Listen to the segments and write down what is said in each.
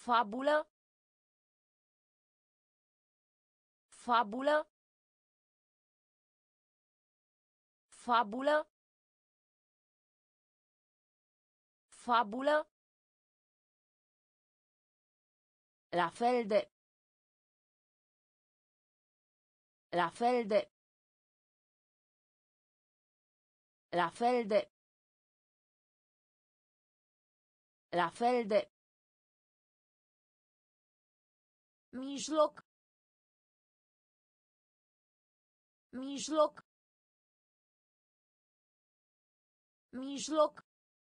Fabulă. Fabulă. Fabulă. Fabulă. La fel de. La fel de. La fel de. La fel de. Mijloc. Mijloc. Mijloc.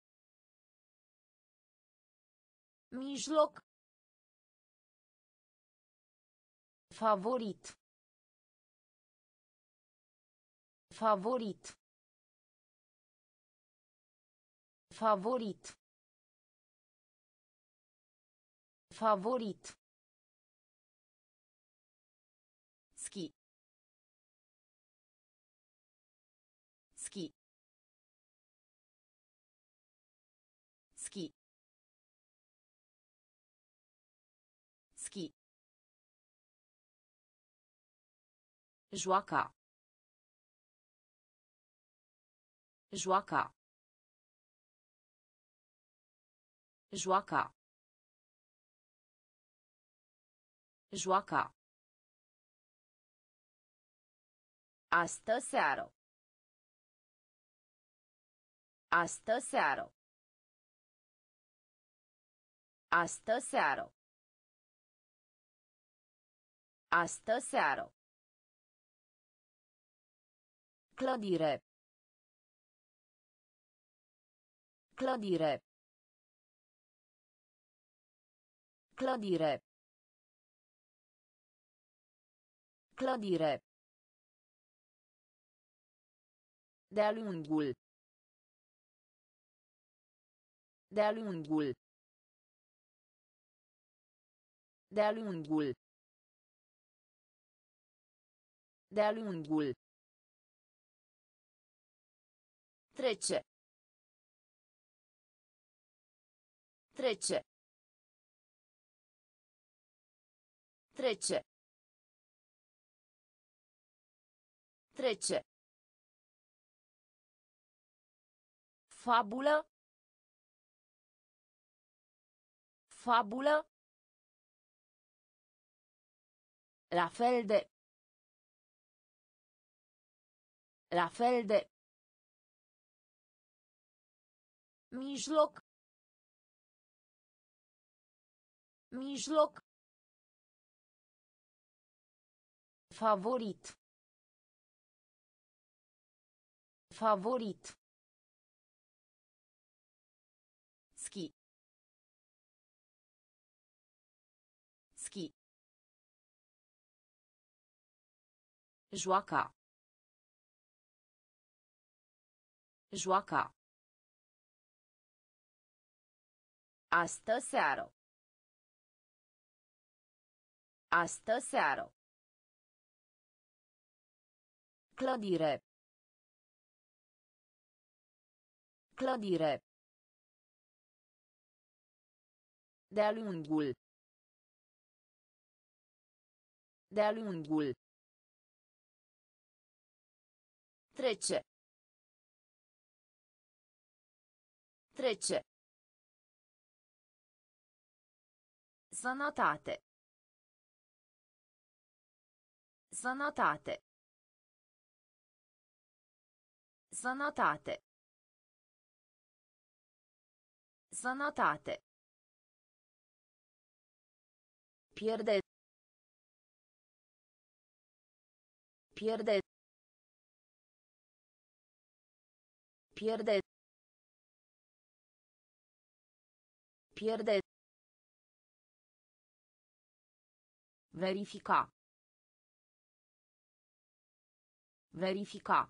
Mijloc. Favorit. Favorit. Favorit. Favorit. Ski. Ski. Ski. Ski. Joaca. Joaca. Joaca. Joaca. Astă seară. Astă seară. Astă seară. Astă seară. Clădire. Clădire. Clădire. Clădire. De-a lungul. De-a lungul. De-a lungul. De-a lungul. Trece. Trece. Trece. Trece. Fabulă. Fabulă. La fel de. La fel de. Mijloc. Mijloc. Favorit. Favorit. Ski. Ski. Joaca. Joaca. Astă seară. Astă seară. Clădire. Clădire. De-a lungul. De-a lungul. Trece. Trece. Sănătate. Sănătate. Sănătate. Sănătate. Pierde. Pierde. Pierde. Pierde. Verifica. Verifica.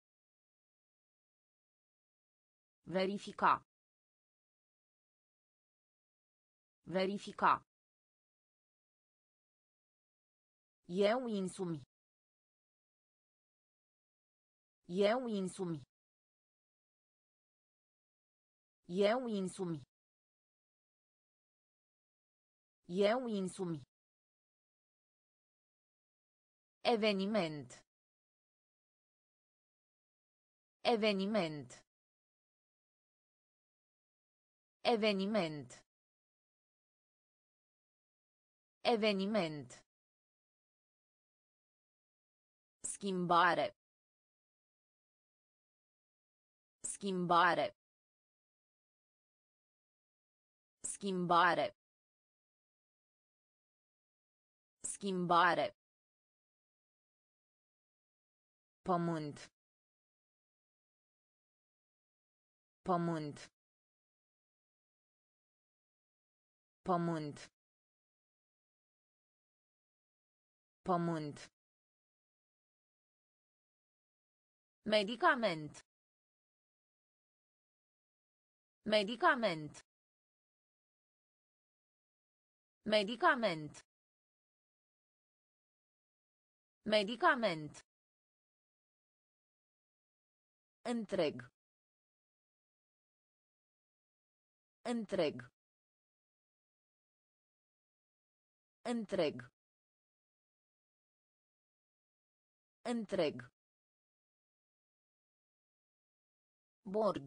Verifica. Verifica. Eu însumi. Eu însumi. Eu însumi. Eu însumi. Eveniment. Eveniment. Eveniment. Eveniment. Schimbare. Schimbare. Schimbare. Schimbare. Pământ. Pământ. Pământ. Pământ. Medicament. Medicament. Medicament. Medicament. Întreg. Întreg. Întreg. Întreg. Bord.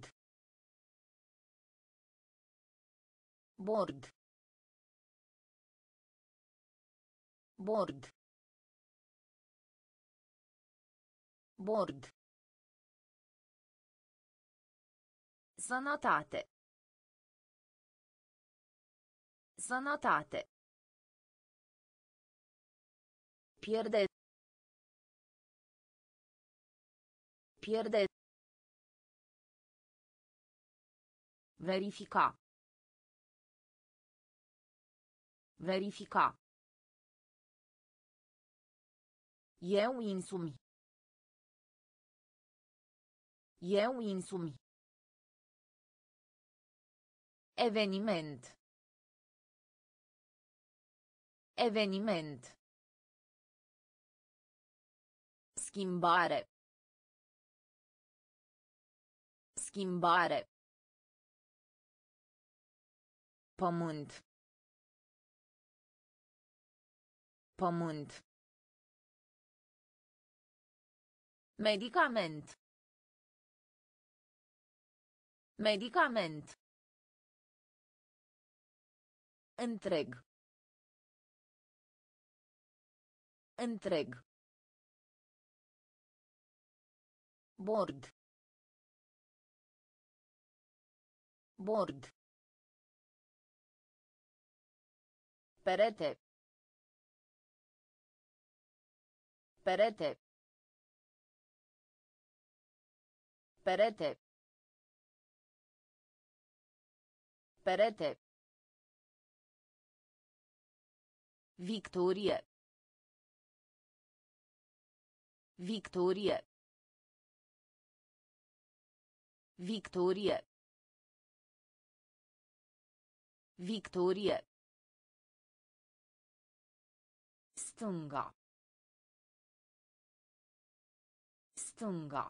Bord. Bord. Bord. Sănătate. Sănătate. Pierde. Pierde. Verifica. Verifica. Eu însumi. Eu însumi. Eveniment. Eveniment. Schimbare. Schimbare. Pământ. Pământ. Medicament. Medicament. Întreg. Întreg. Bord. Bord. Perete. Perete. Perete. Perete. Victorie. Victorie. Victorie. Victorie. Stânga. Stânga.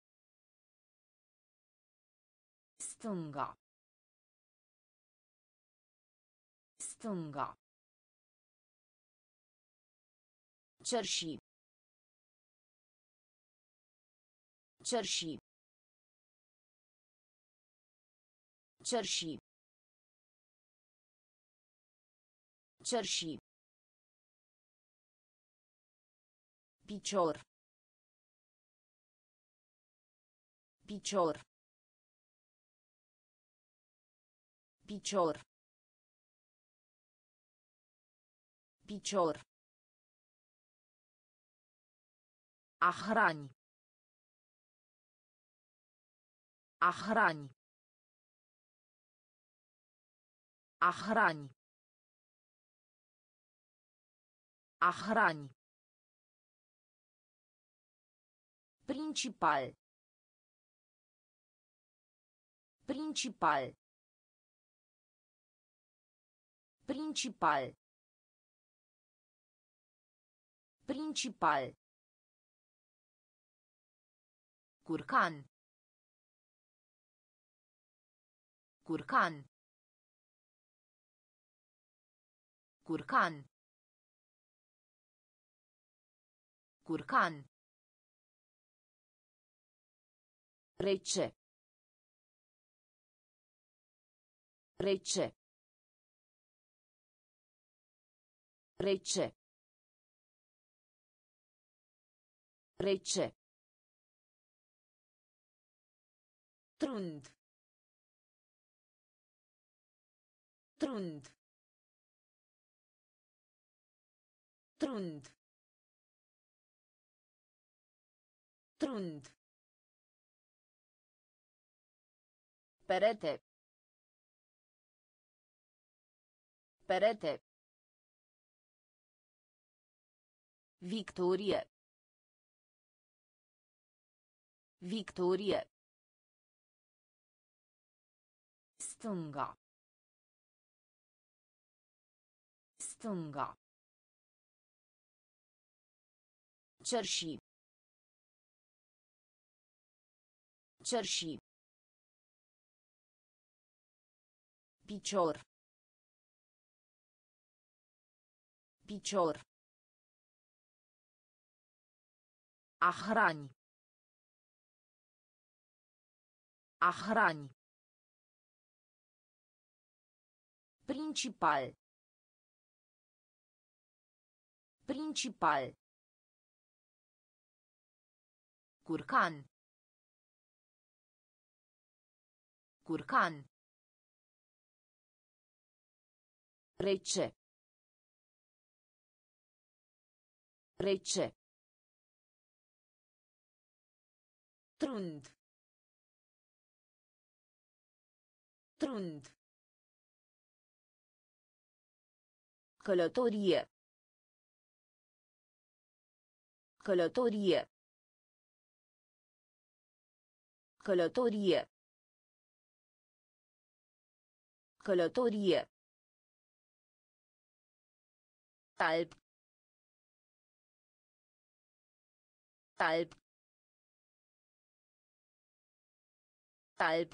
Stânga. Stânga. Cerși. Cerși. Cerși. Cerși. Picior. Picior. Picior. Picior. A hrani. A hrani. A hrani. A hrani. Principal. Principal. Principal. Principal. Curcan. Curcan. Curcan. Curcan. Rece. Rece. Rece. Rece. Trund. Trund. Trund. Trund. Perete. Perete. Victorie. Victorie. Stânga. Stânga. Cerși. Cerși. Picior. Picior. A hrani. A hrani. Principal. Principal. Curcan. Curcan. Rece. Rece. Trund. Trund. Călătorie. Călătorie. Călătorie. Călătorie. Talp. Talp. Talp.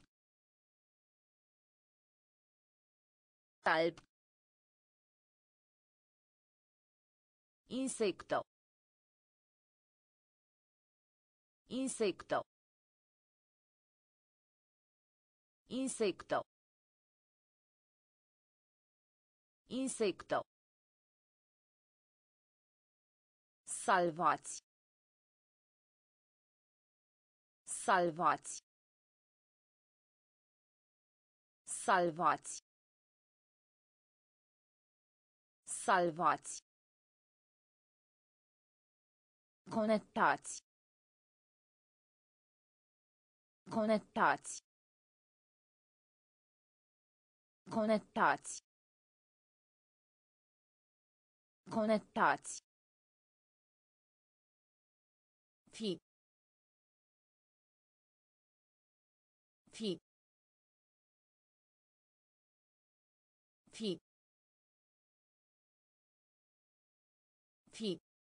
Talp. Insecto. Insecto. Insecto. Insecto. Salvați. Salvați. Salvați. Salvați. Conectați. Conectați. Conectați. Conectați. Fi. Fi. Fi. Fi.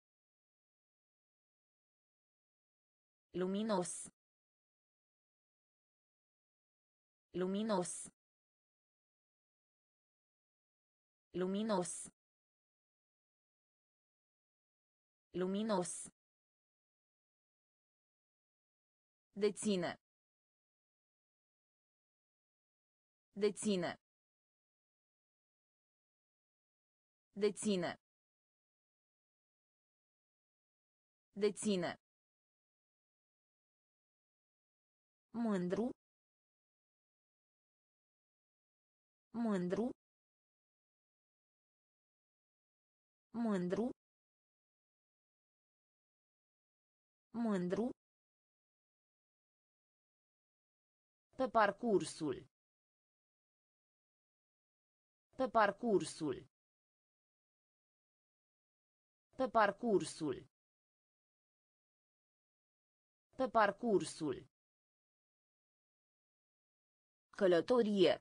Luminos. Luminos. Luminos. Luminos. Deține. Deține. Deține. Deține. Mândru. Mândru. Mândru. Mândru. Pe parcursul. Pe parcursul. Pe parcursul. Pe parcursul. Călătorie.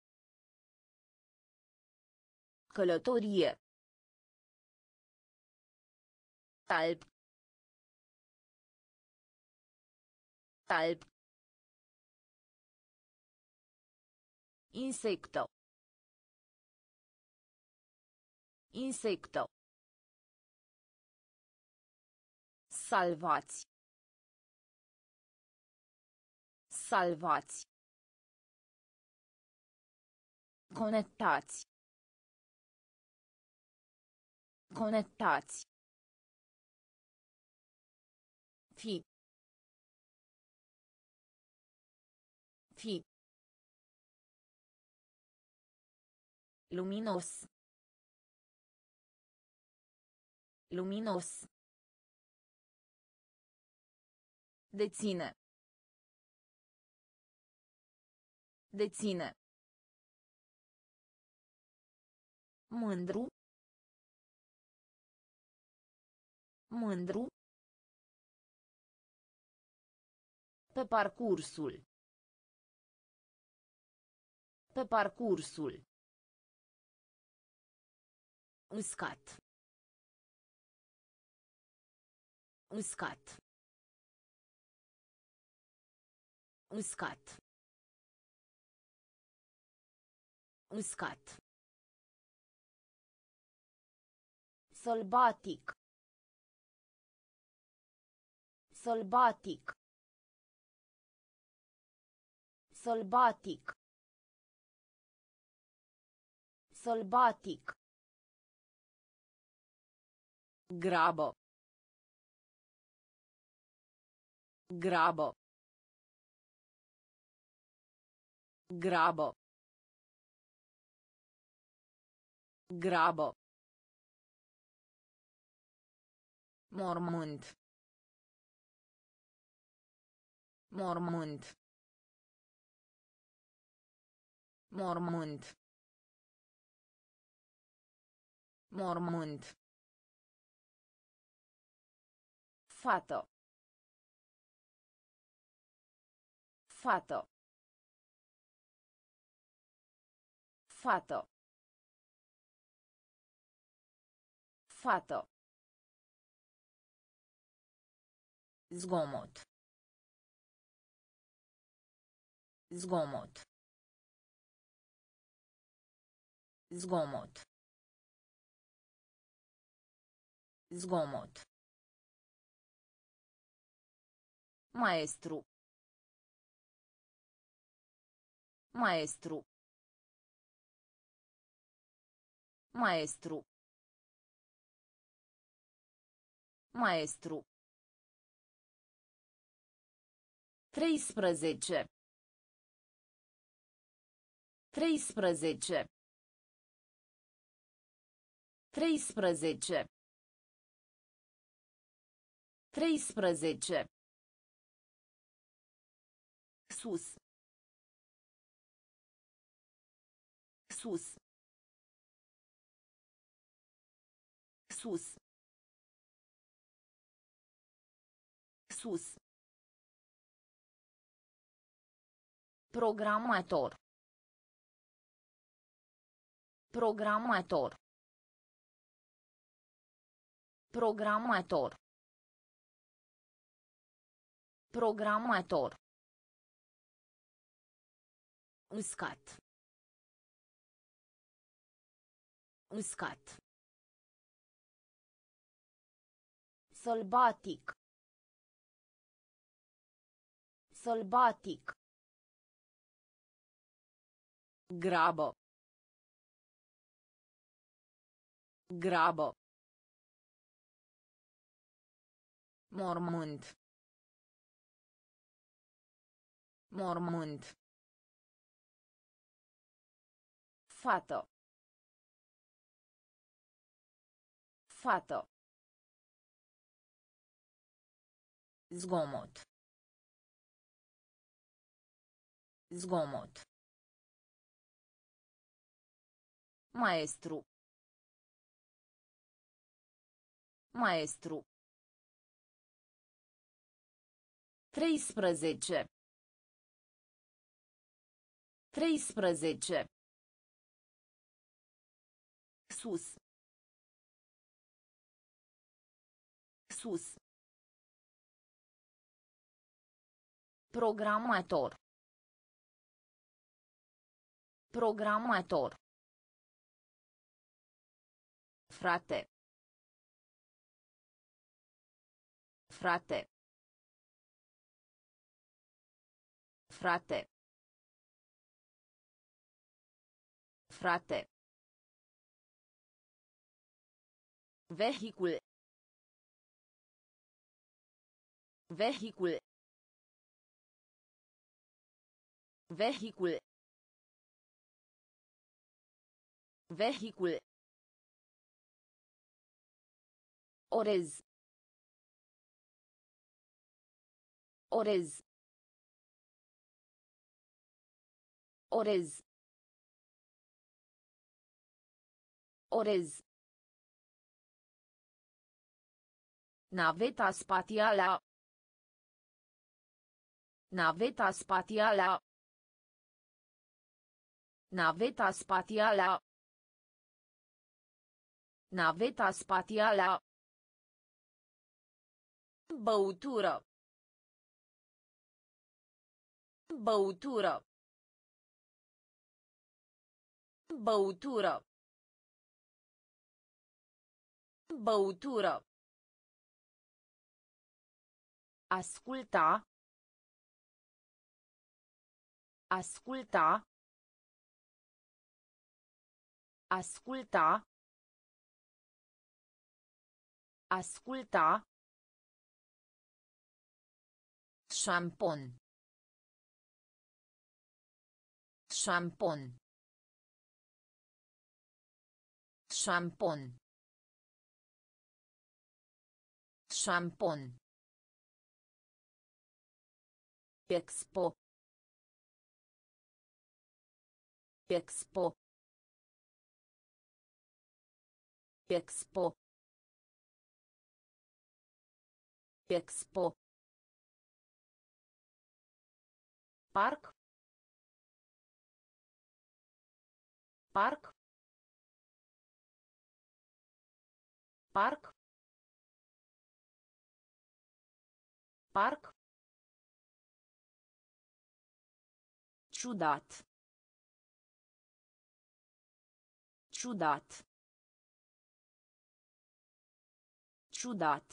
Călătorie. Talp. Talp. Insecto. Insecto. Salvați. Salvați. Conectați. Conectați. Fi. Fi. Luminos. Luminos. Deține. Deține. Mândru. Mândru. Pe parcursul. Pe parcursul. Uscat. Uscat. Uscat. Uscat. Sălbatic. Sălbatic. Sălbatic. Sălbatic. Grabă. Grabă. Grabă. Grabă. Mormânt. Mormânt. Mormânt. Mormânt. Fată. Fată. Fată. Fată. Zgomot. Zgomot. Zgomot. Zgomot. Maestru. Maestru. Maestru. Maestru. 13. 13. 13. 13. Sus. Sus. Sus. Sus. Programator. Programator. Programator. Programator. Uscat. Uscat. Sălbatic. Sălbatic. Grabă. Grabă. Mormânt. Mormânt. Fată. Fată. Zgomot. Zgomot. Maestru. Maestru. 13. 13. Sus. Sus. Programator. Programator. Frate. Frate. Frate. Frate. Vehicul. Vehicul. Vehicul. Vehicul. Orez. Orez. Orez. Orez. Naveta spațială. Naveta spațială. Naveta spațială. Naveta spațială. Băutură. Băutură. Băutură. Băutură. Asculta. Asculta. Asculta. Asculta. Șampon. Șampon. Șampon. Șampon. Expo. Expo. Expo. Expo. Parc. Parc. Parc. Parc. Ciudat. Ciudat. Ciudat.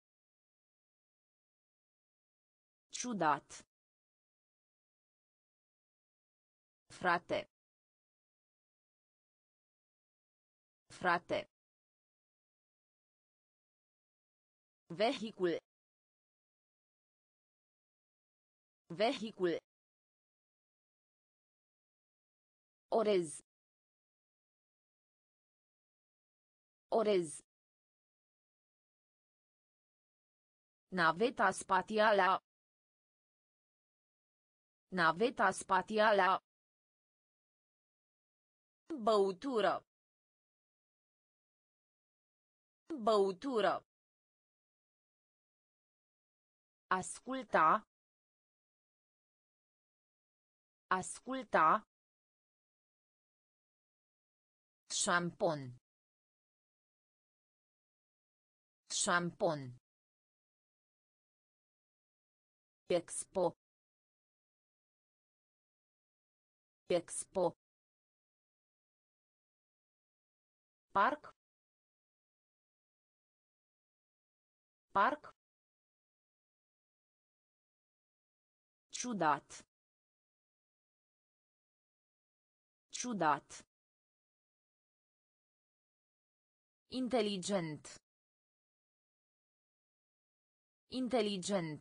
Ciudat. Frate. Frate. Vehicul. Vehicul. Orez. Orez. Naveta spațială. Naveta spațială. Băutură. Băutură. Asculta. Asculta. Șampon. Șampon. Expo. Expo. Parc. Parc. Ciudat. Ciudat. Inteligent. Inteligent.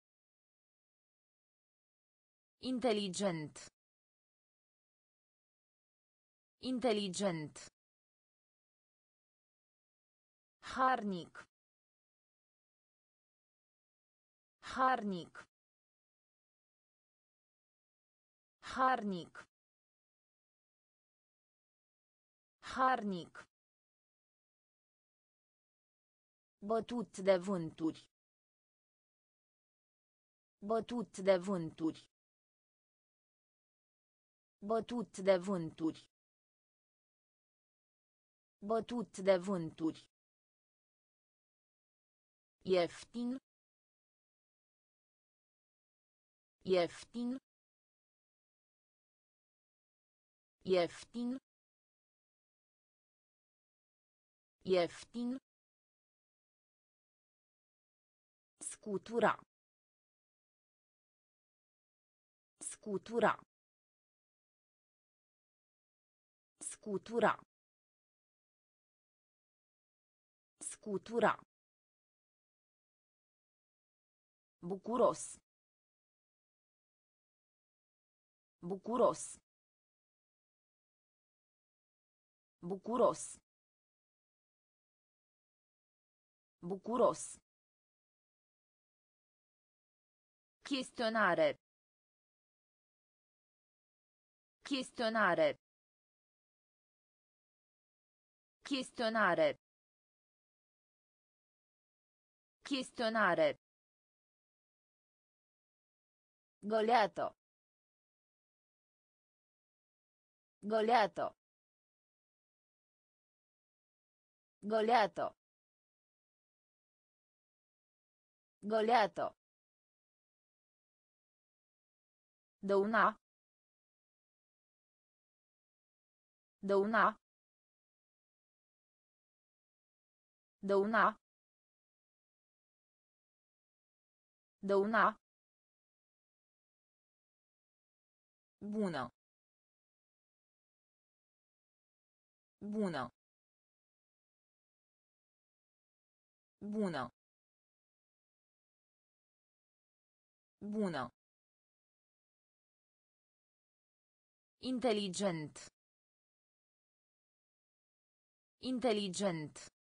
Inteligent. Inteligent. Harnic. Harnic. Harnic. Harnic. Bătut de vânturi. Bătut de vânturi. Bătut de vânturi. Bătut de vânturi. Ieftin. Ieftin. Ieftin. Ieftin. Scutura. Scutura. Scutura. Scutura. Bucuros. Bucuros. Bucuros. Bucuros. Chestionare. Chestionare. Chestionare. Chestionare. Goleato. Goleato. Goleato. Goleato. Dăuna. Dăuna. Dăuna. Dăuna. Bună. Bună. Bună. Bună. Inteligent. Inteligent.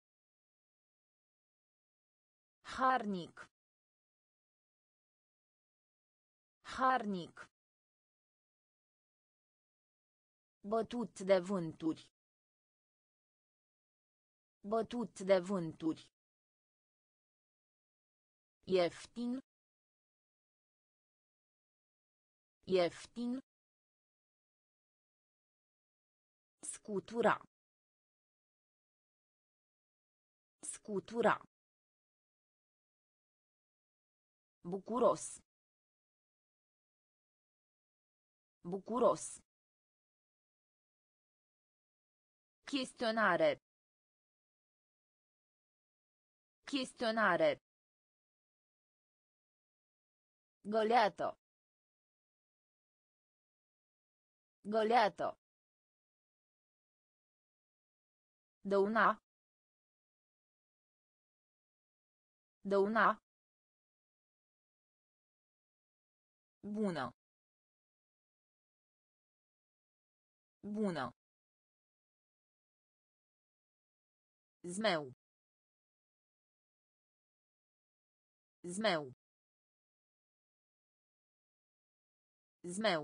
Harnic. Harnic. Bătut de vânturi. Bătut de vânturi. Ieftin. Ieftin. Scutura. Scutura. Bucuros. Bucuros. Chestionare. Chestionare. Goleato. Goleato. Dăuna. Dăuna. Bună. Bună. Zmeu. Zmeu. Zmeu.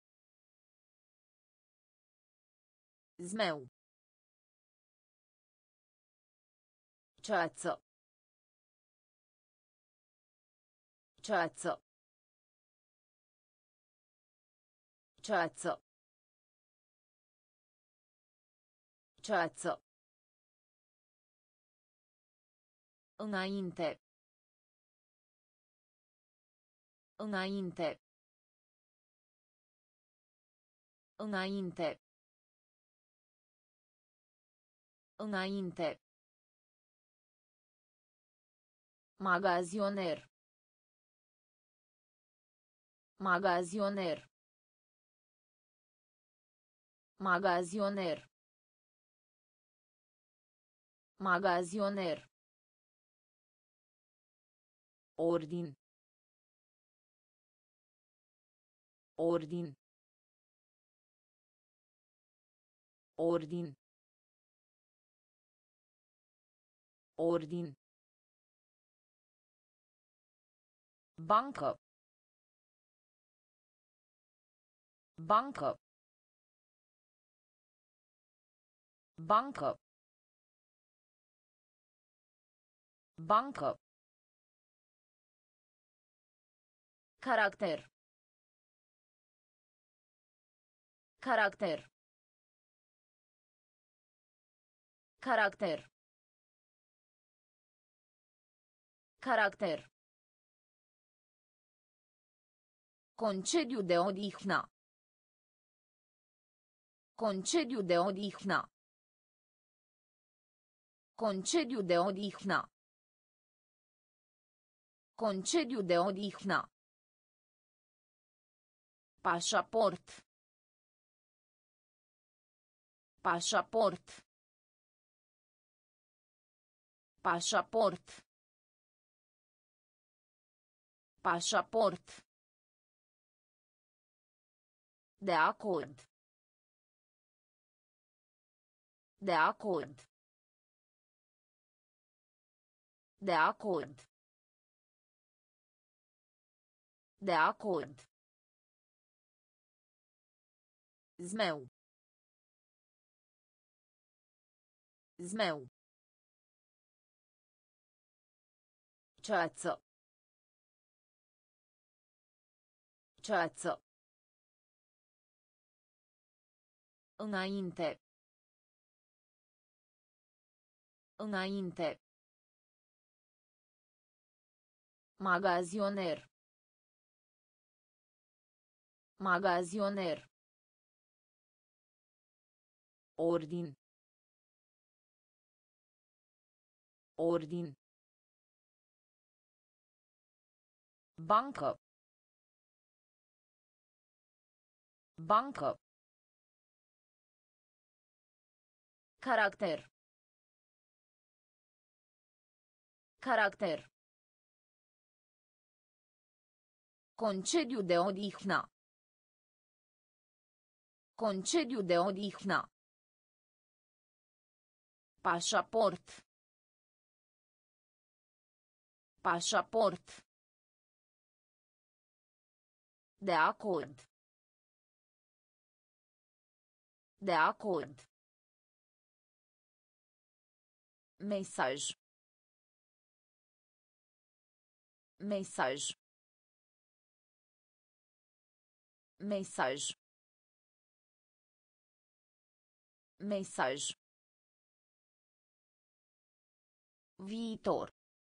Zmeu. Ceață. Ceață. Ceață. Ceață. Înainte. Înainte. Înainte. Înainte. Magazioner. Magazioner. Magazioner. Magazioner. Ordin. Ordin. Ordin. Ordin. Bancă. Bancă. Bancă. Bancă. Caracter. Caracter. Caracter. Caracter. Concediu de odihnă. Concediu de odihnă. Concediu de odihnă. Concediu de odihnă. Pașaport. Pașaport. Pașaport. Pașaport. De acord. De acord. De acord. De acord. Zmeu. Zmeu. Ceață. Ceață. Înainte. Înainte. Magazioner. Magazioner. Ordin. Ordin. Bancă. Bancă. Caracter. Caracter. Concediu de odihnă. Concediu de odihnă. Pașaport. Pașaport. De acord. De acord. Mesaj. Mesaj. Mesaj. Mesaj. Viitor.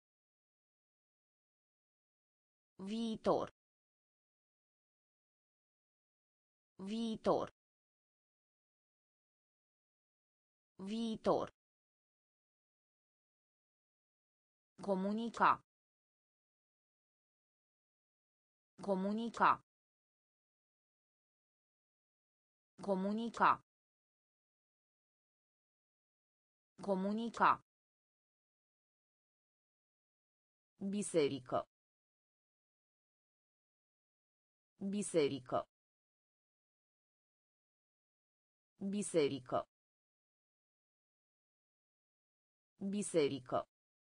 Viitor. Viitor. Viitor. Comunica. Comunica. Comunica. Comunica. Biserică. Biserică. Biserică. Biserică.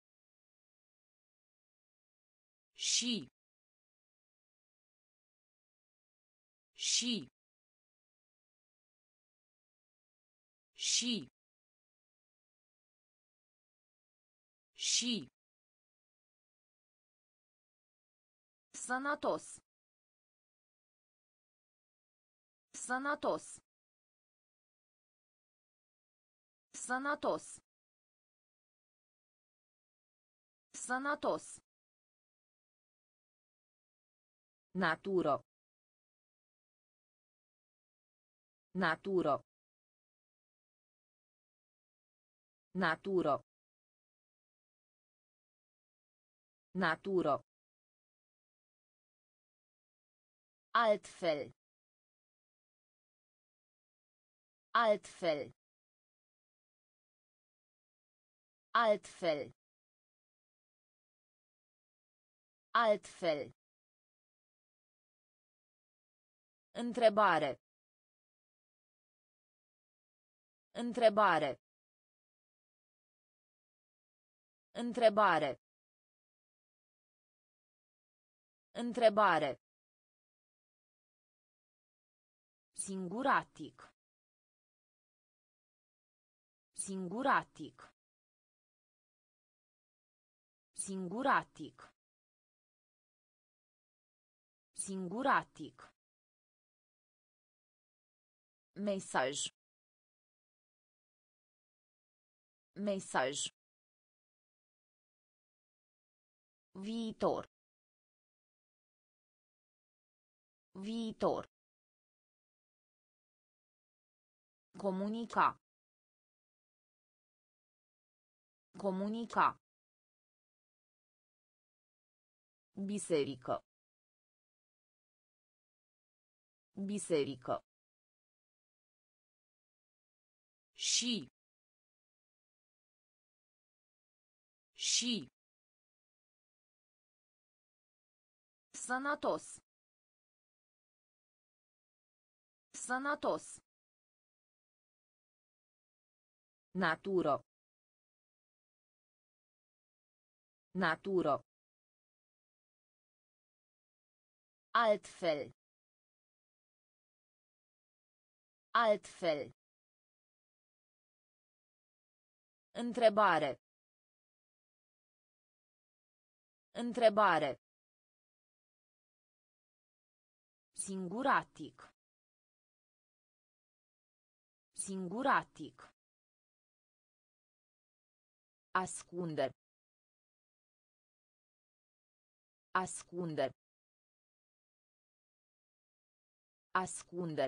Și. Și. Și. Și. Sănătos. Sănătos. Sănătos. Sănătos. Natură. Natură. Natură. Natură. Altfel. Altfel. Altfel. Altfel. Întrebare. Întrebare. Întrebare. Întrebare. Singuratic. Singuratic. Singuratic. Singuratic. Mesaj. Mesaj. Viitor. Viitor. Comunica. Comunica. Biserică. Biserică. Și. Și. Sănătos. Sănătos. Natură. Natură. Altfel. Altfel. Întrebare. Întrebare. Singuratic. Singuratic. Ascunde. Ascunde. Ascunde.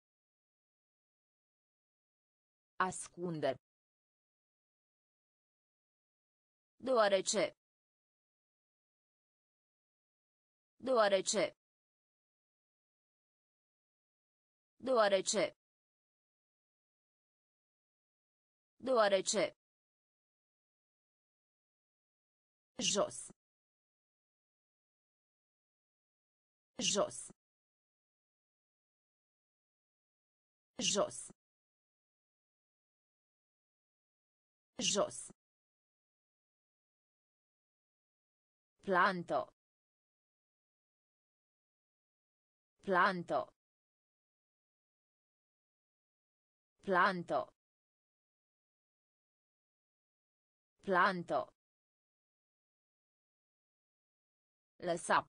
Ascunde. Deoarece. Deoarece. Deoarece. Deoarece. Jos. Jos. Jos. Jos. Planto. Planto. Planto. Planto. Lăsa.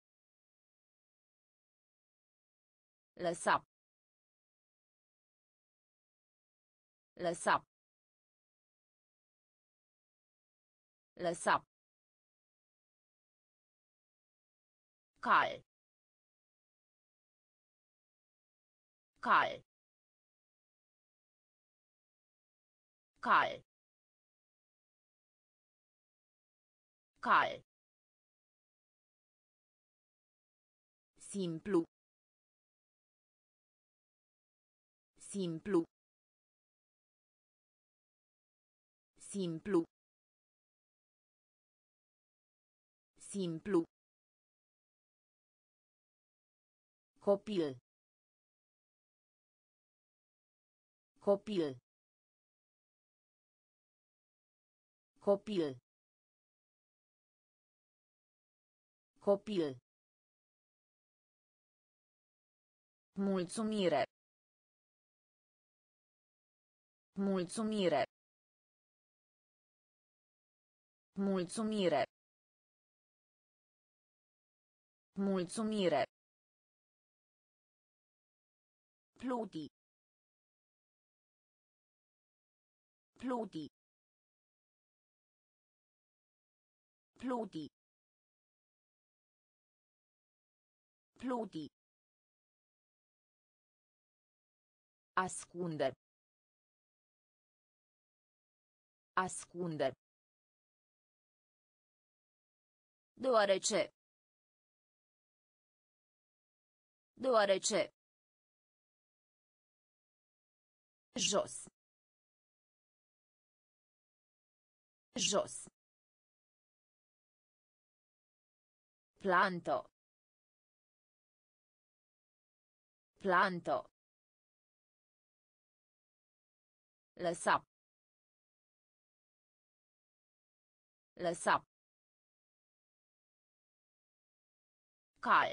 Lăsa. Lăsa. Lăsa. Cal. Cal. Cal. Cal. Simplu. Simplu. Simplu. Simplu. Copil. Copil. Copil. Copil. Mulțumire. Mulțumire. Mulțumire. Mulțumire. Pluti. Pluti. Pluti. Pluti. Ascunde. Ascunde. Deoarece. Deoarece. Jos. Jos. Planto. Planto. Lăsa. Lăsa. Cal.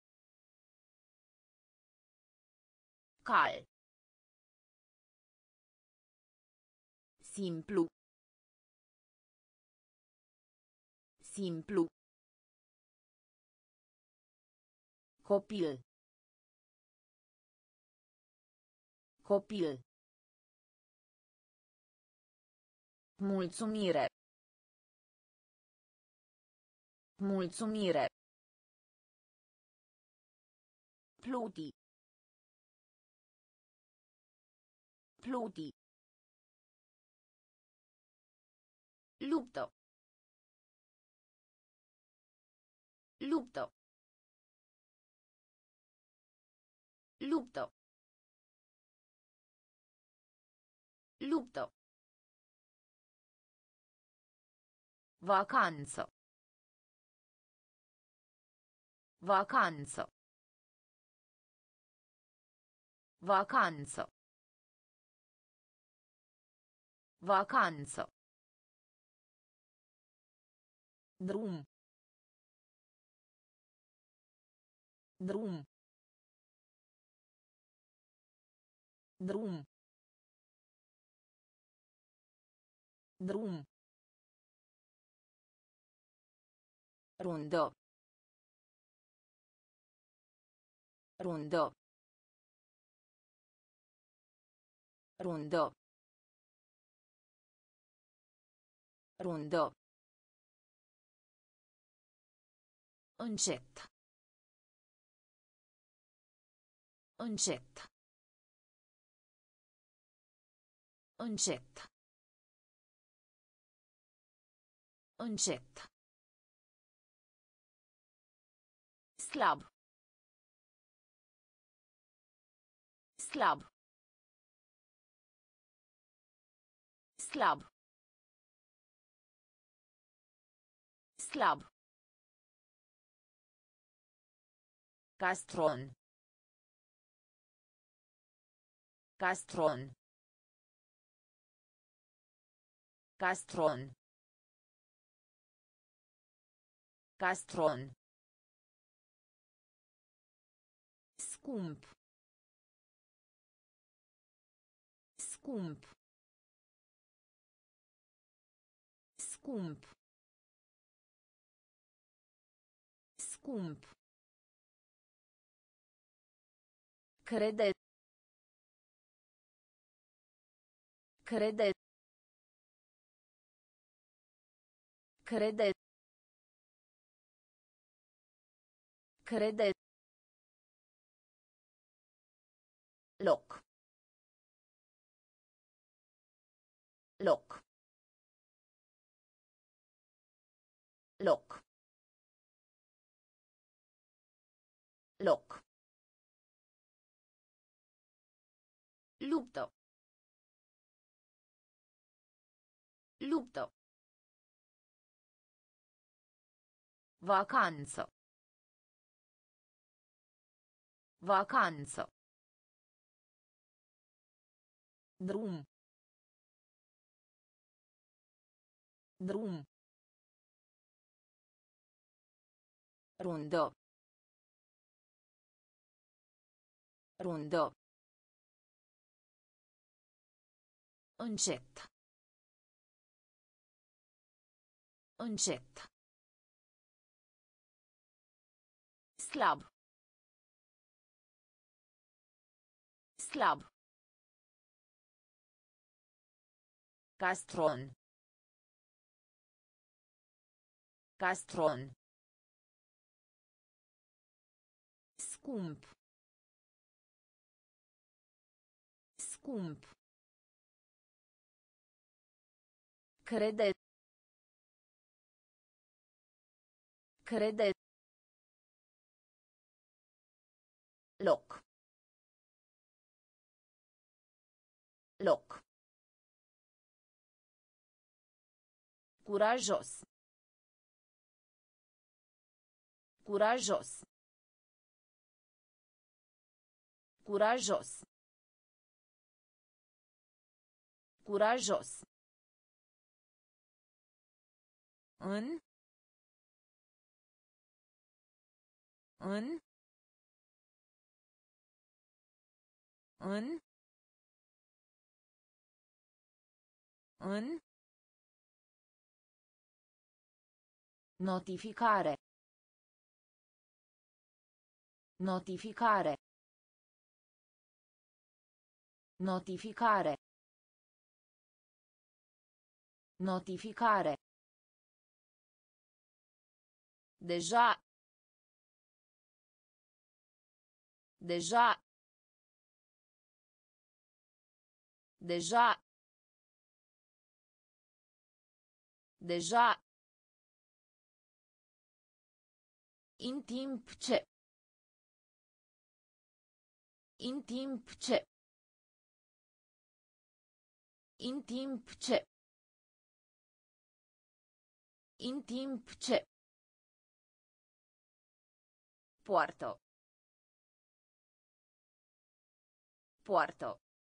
Cal. Simplu. Simplu. Copil. Copil. Mulțumire. Mulțumire. Pluti. Pluti. Luptă. Luptă. Luptă. Luptă. Vacanță. Vacanță. Vacanță. Vacanță. Drum. Drum. Drum. Drum. Rundă. Rundă. Rundă. Rundă. Încet. Încet. Încet. Încet. Slab. Slab. Slab. Slab. Castron. Castron. Castron. Castron. Scump. Scump. Scump. Scump. Crede. Crede. Crede. Crede. Loc. Loc. Loc. Loc. Luptă. Luptă. Vacanță. Vacanță. Drum. Drum. Rundă. Rundă. Încet. Încet. Slab. Slab. Castron. Castron. Scump. Scump. Crede. Crede. Loc. Loc. Curajos. Curajos. Curajos. Curajos. În. În. În. În. Notificare. Notificare. Notificare. Notificare. Deja. Deja. Deja. Deja. În timp ce. În timp ce. În timp ce. În timp ce. Poartă. Poartă.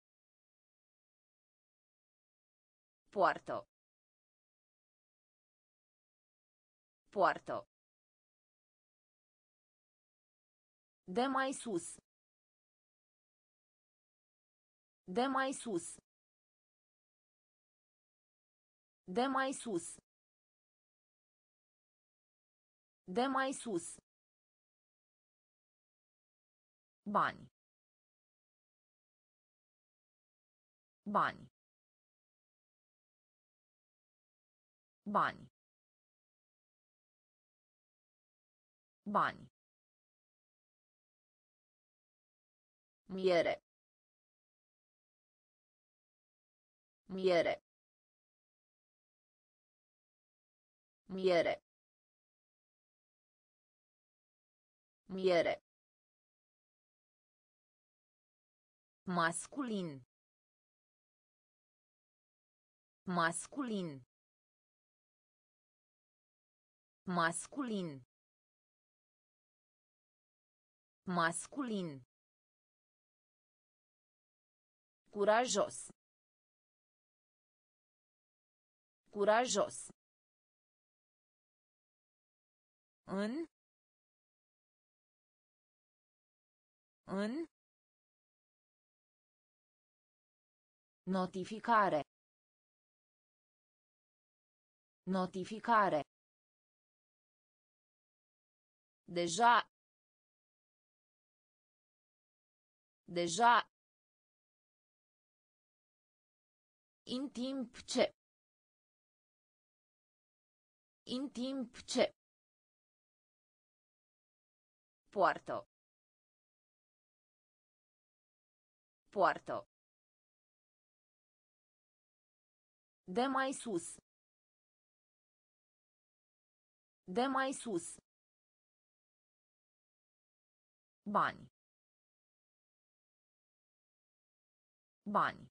Poartă. Poartă. De mai sus. De mai sus. De mai sus. De mai sus. Bani. Bani. Bani. Bani. Miere. Miere. Miere. Miere. Masculin. Masculin. Masculin. Masculin. Curajos. Curajos. În. În. Notificare. Notificare. Deja. Deja. În timp ce. În timp ce. Poartă. Poartă. De mai sus. De mai sus. Bani. Bani.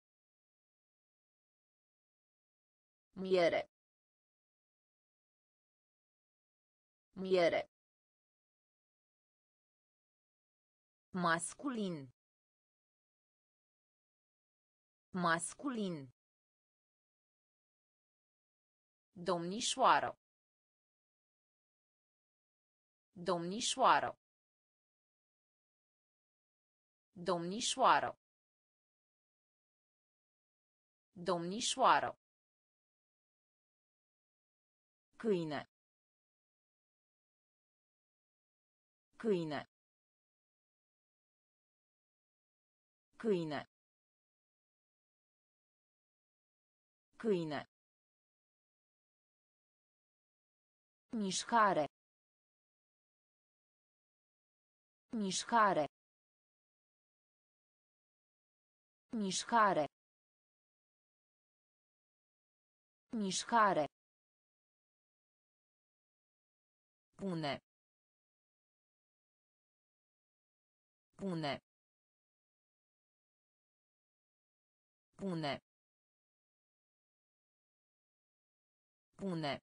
Miere. Miere. Masculin. Masculin. Domnișoară. Domnișoară. Domnișoară. Domnișoară. Câine. Câine. Câine. Câine. Mișcare. Mișcare. Mișcare. Mișcare. Pune. Pune. Pune. Pune.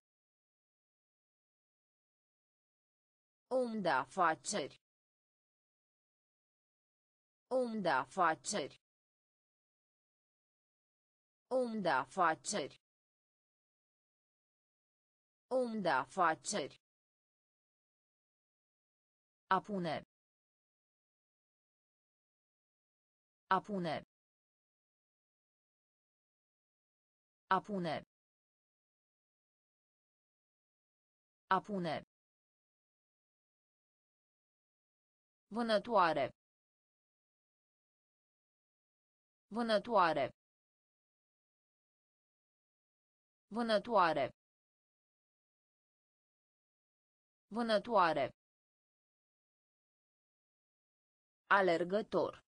Om de afaceri. Om de afaceri. Om de afaceri. Om de afaceri. A pune. A pune. A pune. A pune. Vânătoare. Vânătoare. Vânătoare. Vânătoare. Alergător.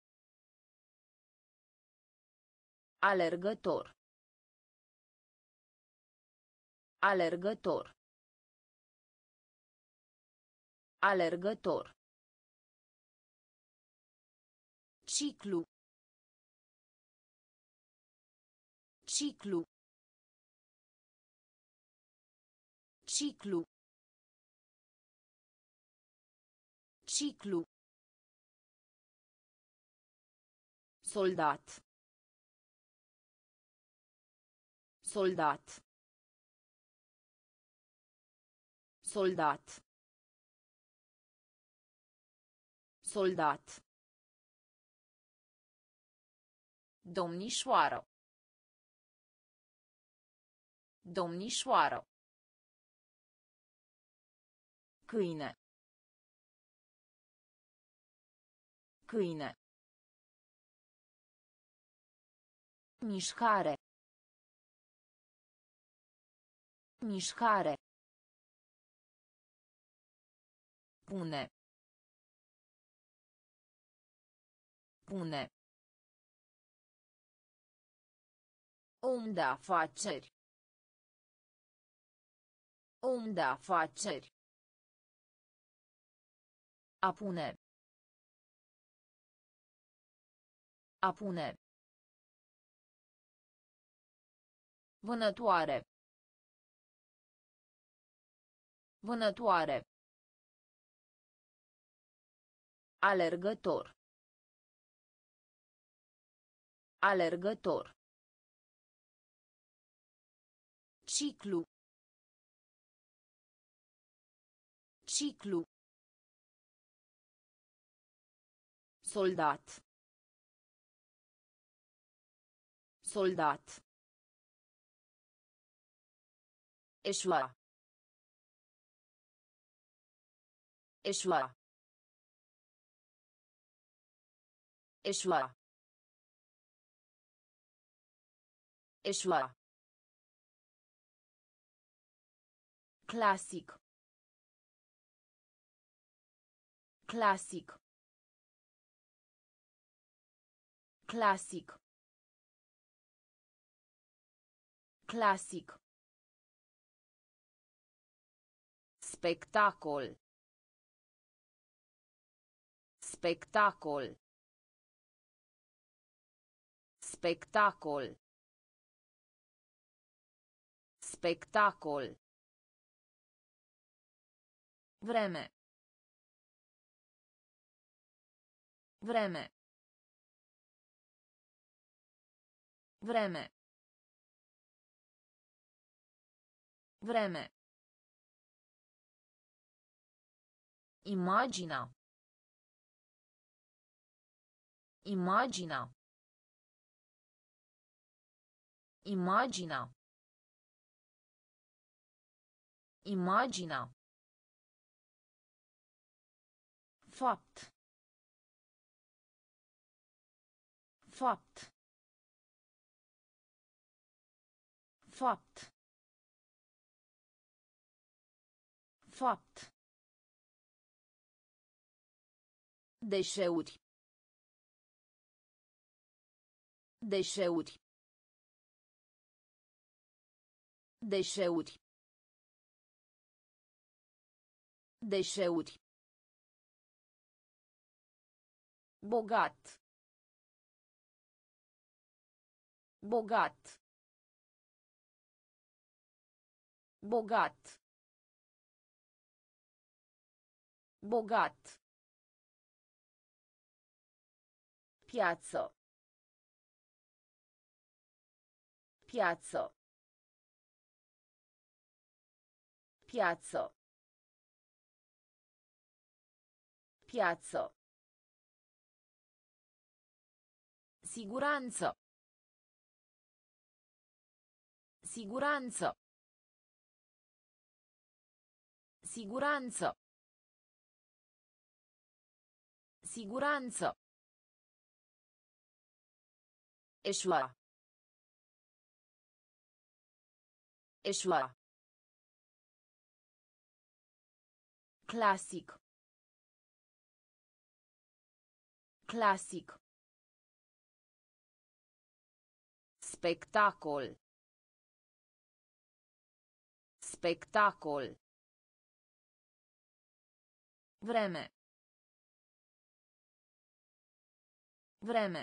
Alergător. Alergător. Alergător. Ciclu. Ciclu. Ciclu. Ciclu. Soldat. Soldat. Soldat. Soldat. Domnișoară. Domnișoară. Câine. Câine. Mișcare. Mișcare. Pune. Pune. Om de afaceri. Om de afaceri. A pune. A pune. Vânătoare. Vânătoare. Alergător. Alergător. Ciclu. Ciclu. Soldat. Soldat. Eșua. Eșua. Eșua. Eșua. Clasic. Clasic. Clasic. Clasic. Spectacol. Spectacol. Spectacol. Spectacol. Vreme. Vreme. Vreme. Vreme. Imagina. Imagina. Imagina. Imagina. Fapt. Fapt. Fapt. Fapt. Deșeuri. Deșeuri. Deșeuri. Deșeuri. Bogat. Bogat. Bogat. Bogat. Piață. Piață. Piață. Piață. Siguranță. Siguranță. Siguranță. Siguranță. Eșua. Eșua. Clasic. Clasic. Spectacol. Spectacol. Vreme. Vreme.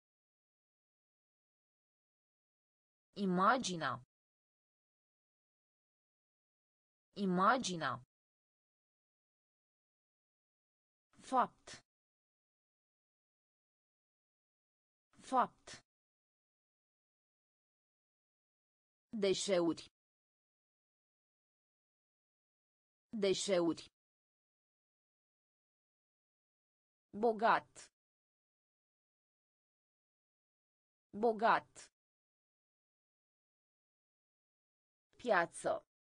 Imagina. Imagina. Fapt. Fapt. Deșeuri. Deșeuri. Bogat. Bogat. Piață.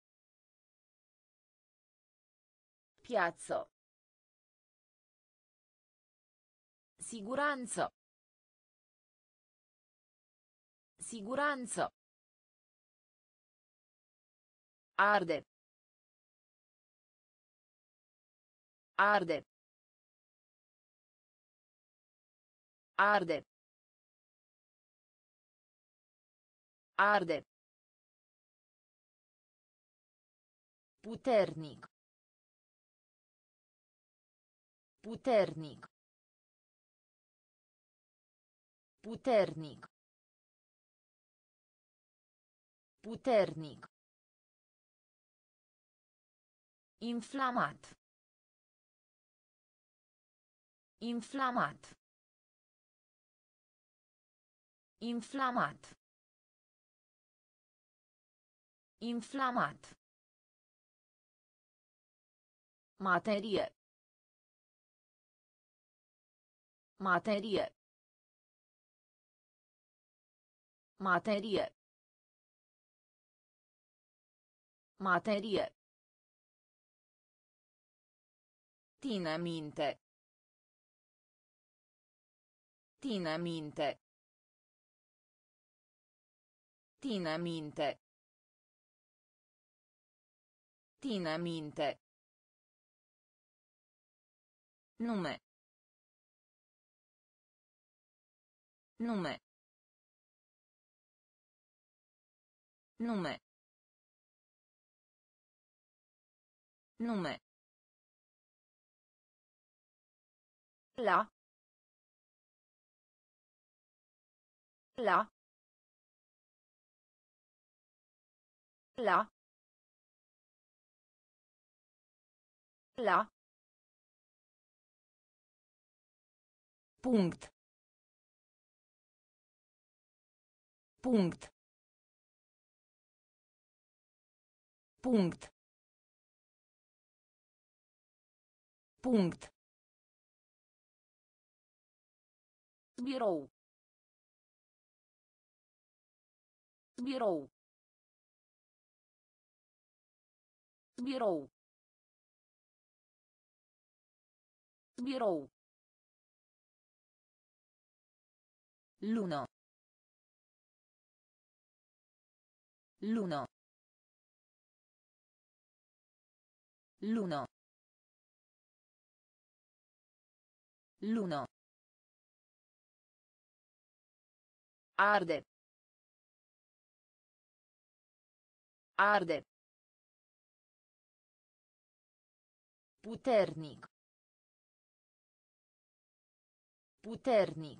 Piață. Siguranță. Siguranță. Arde. Arde. Arde. Arde. Puternic. Puternic. Puternic. Puternic. Inflamat. Inflamat. Inflamat. Inflamat. Materie. Materie. Materie. Materie. Ține minte. Ține minte. Ține minte. Ține minte. Nume. Nume. Nume. Nume. La. La. La. La. Punct. Punct. Punct. Punct. Birou. Birou. Birou. Birou. Lună. Lună. Lună. Lună. Arde. Arde. Puternic. Puternic.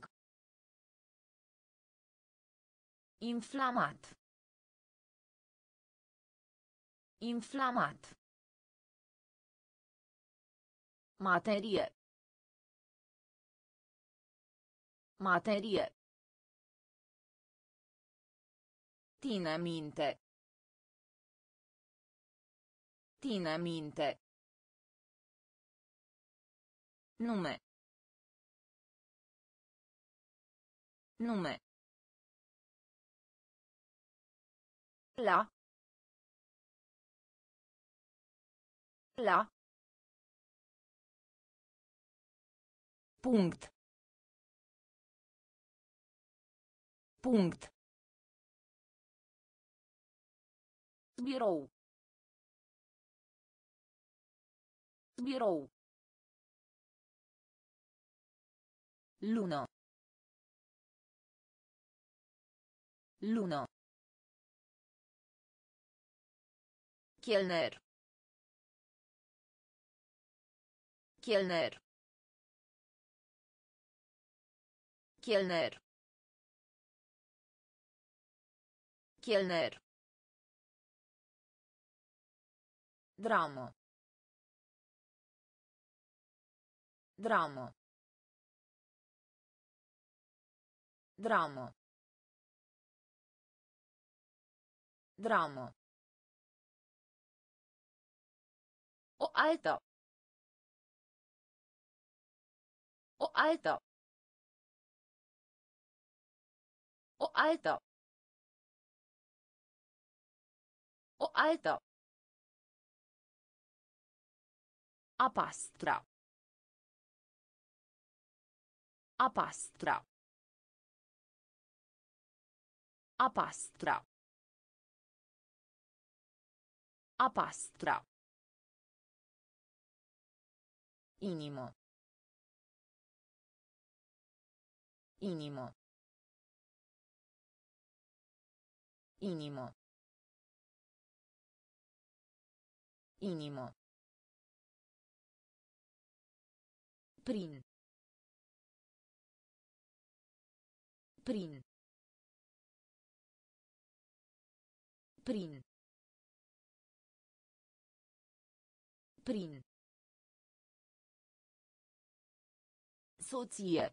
Inflamat. Inflamat. Materie. Materie. Ține minte. Ține minte. Nume. Nume. La. La. Punct. Punct. Birou. Birou. Lună. Lună. Chelner. Chelner. Chelner. Chelner. Dramă. Dramă. Dramă. Dramă. O altă. O altă. O altă. O altă. A pastra. A pastra. A pastra. A pastra. Inimă. Inimă. Inimă. Inimă. Prin. Prin. Prin. Prin. Soție.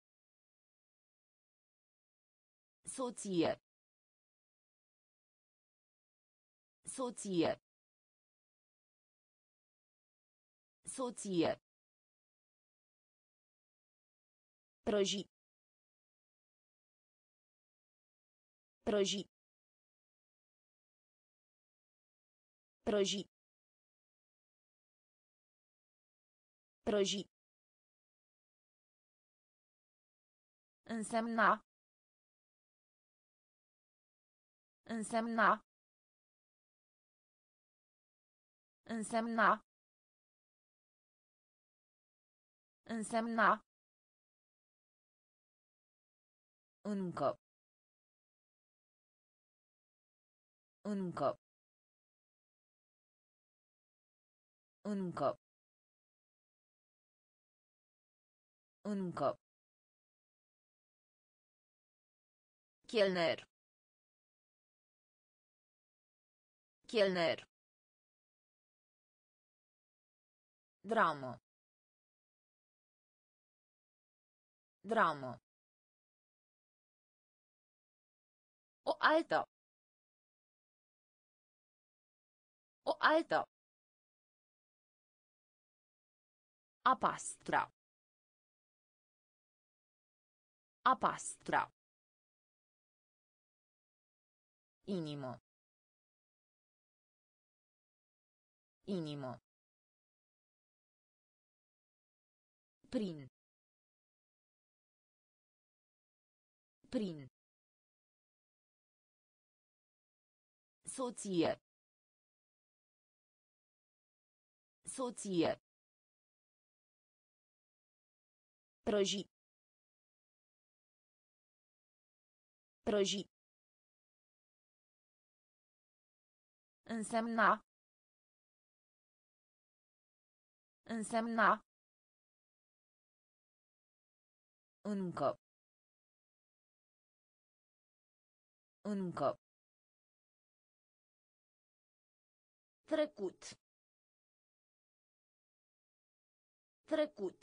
Soție. Soție. Soție. Prăji. Prăji. Prăji. Prăji. Însemna. Însemna. Însemna. Însemna. Încă. Încă. Încă. Încă. Chelner. Chelner. Dramă. Dramă. O altă. O altă. A pastra. A pastra. Inimă. Inimă. Prin. Prin. Soție. Soție. Prăji. Prăji. Însemna. Însemna. Încă. Încă. Trecut. Trecut.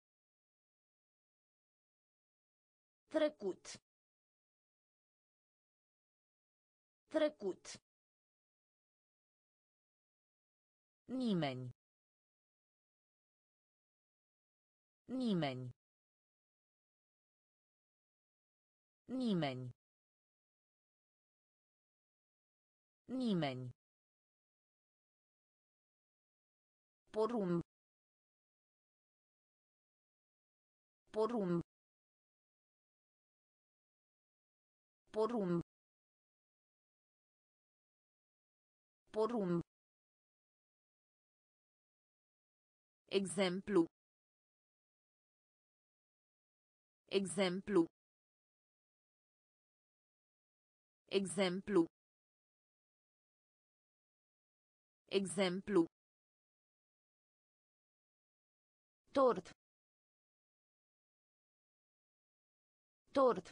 Trecut. Trecut. Nimeni. Nimeni. Nimeni. Nimeni. Porumb. Porumb. Porumb. Porumb. Exemplu. Exemplu. Exemplu. Exemplu. Tort. Tort.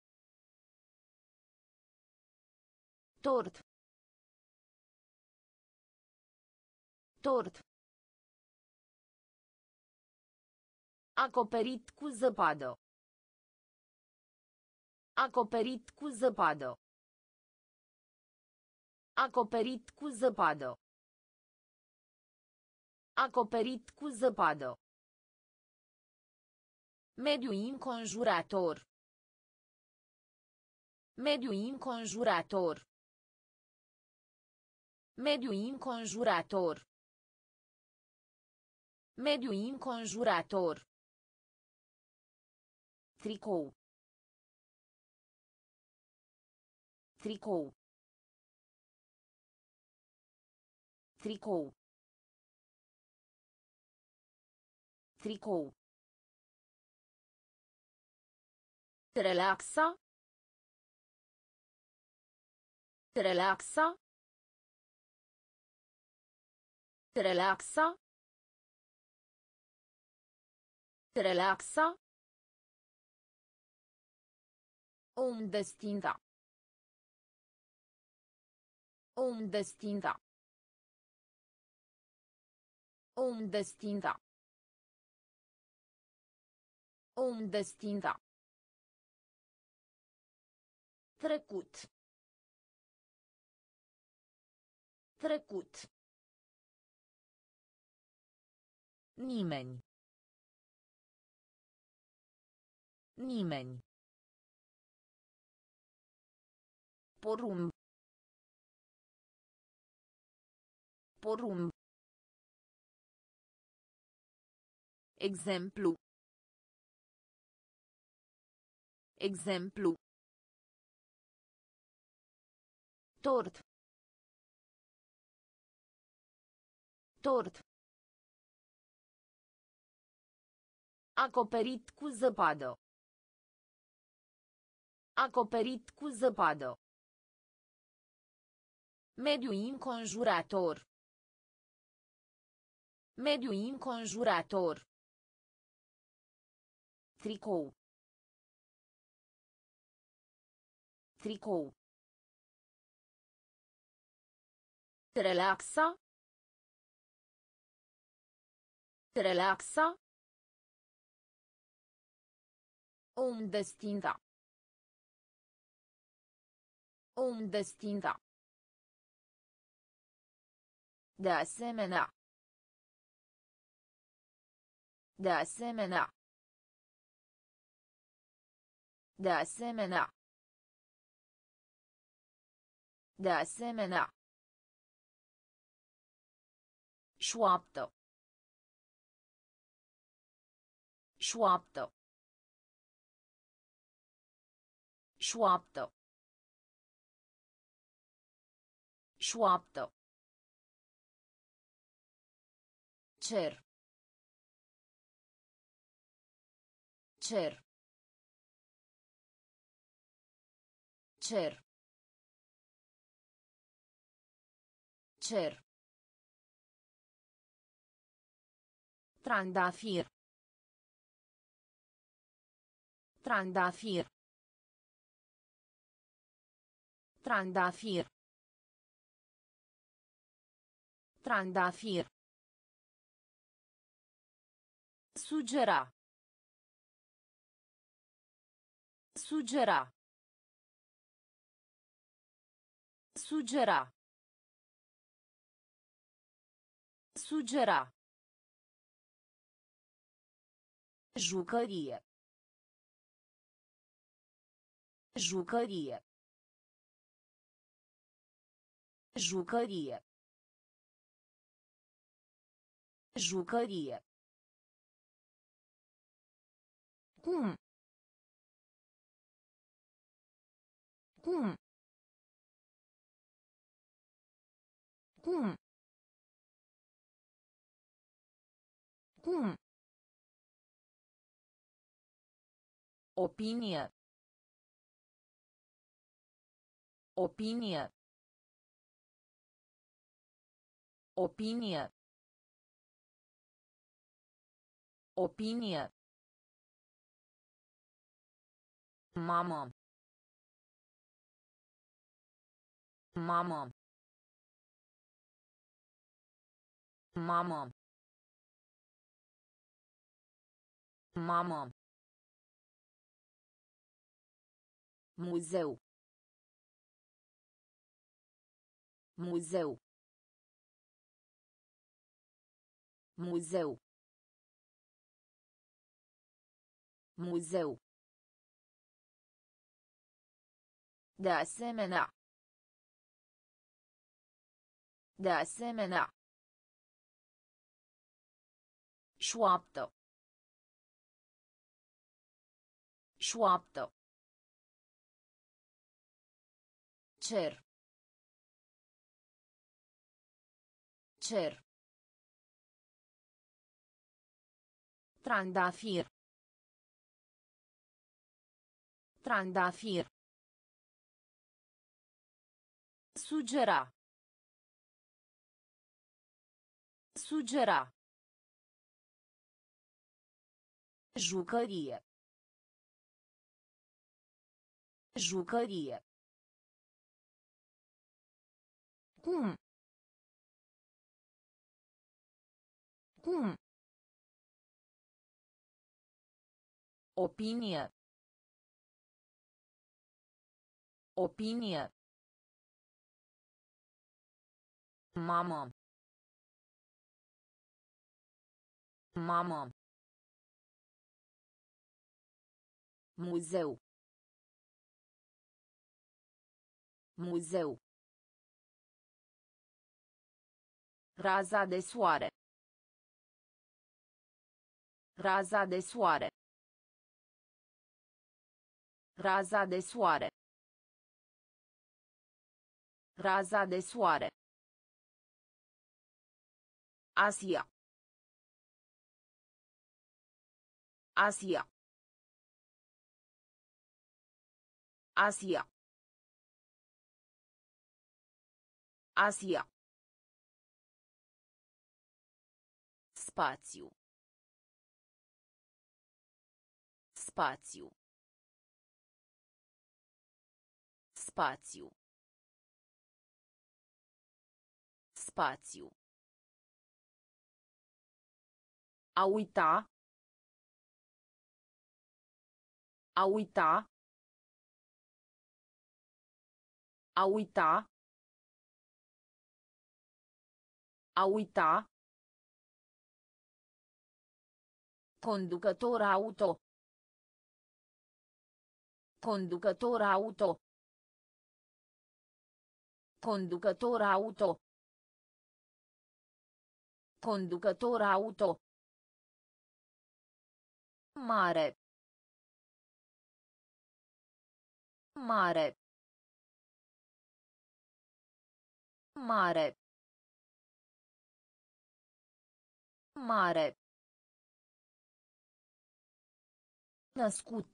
Tort. Tort. Acoperit cu zăpadă. Acoperit cu zăpadă. Acoperit cu zăpadă. Acoperit cu zăpadă. Mediu înconjurător. Mediu înconjurător. Mediu înconjurător. Mediu înconjurător. Tricou. Tricou. Tricou. Tricou. Relaxa. Relaxa. Relaxa. Relaxa. Om destinda. Om destinda. Om destinda. Om destinda. Trecut. Trecut. Nimeni. Nimeni. Porumb. Porumb. Exemplu. Exemplu. Tort. Tort. Acoperit cu zăpadă. Acoperit cu zăpadă. Mediu înconjurător. Mediu înconjurător. Tricou. Tricou. Relaxa. Relaxa. Om destinda. Om destinda. De asemenea. De asemenea. De asemenea. De asemenea. Șoaptă. Șoaptă. Șoaptă. Șoaptă. Cer. Cer. Cer. Cer. Trandafir. Trandafir. Trandafir. Trandafir. Sugera. Sugera. Sugera. Sugera. Jucărie. Jucărie. Jucărie. Jucărie. Cum? Cum? Cum? Cum? Opinie. Opinie. Opinie. Opinie. Mamă. Mamă. Mamă. Mamă. Muzeu. Muzeu. Muzeu. Muzeu. De asemenea. De asemenea. Șoaptă. Șoaptă. Cer. Cer. Trandafir. Trandafir. Sugera. Sugera. Jucărie. Jucărie. Cum. Cum. Opinie. Opinie. Mamă. Mamă. Muzeu. Muzeu. Raza de soare. Raza de soare. Raza de soare. Raza de soare. Asia. Asia. Asia. Asia. Spațiu. Spațiu. Spațiu. Spațiu. A uita. A uita. A uita. A uita. Conducător auto. Conducător auto. Conducător auto. Conducător auto. Mare. Mare. Mare. Mare. Născut.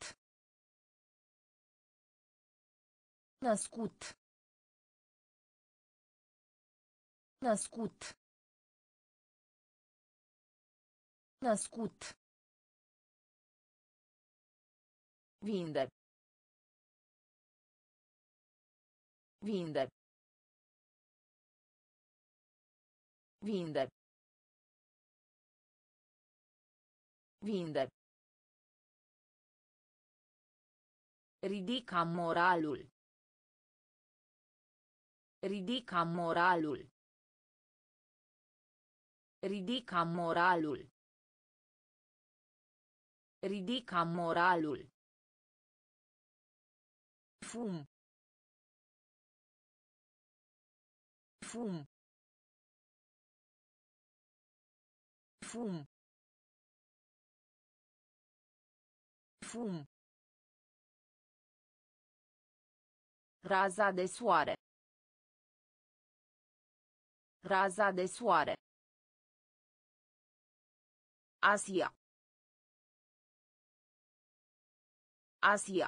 Născut. Născut. Născut. Vinde. Vinde. Vinde. Vinde. Ridica moralul. Ridica moralul. Ridica moralul. Ridica moralul. Fum. Fum. Fum. Fum. Raza de soare. Raza de soare. Asia. Asia.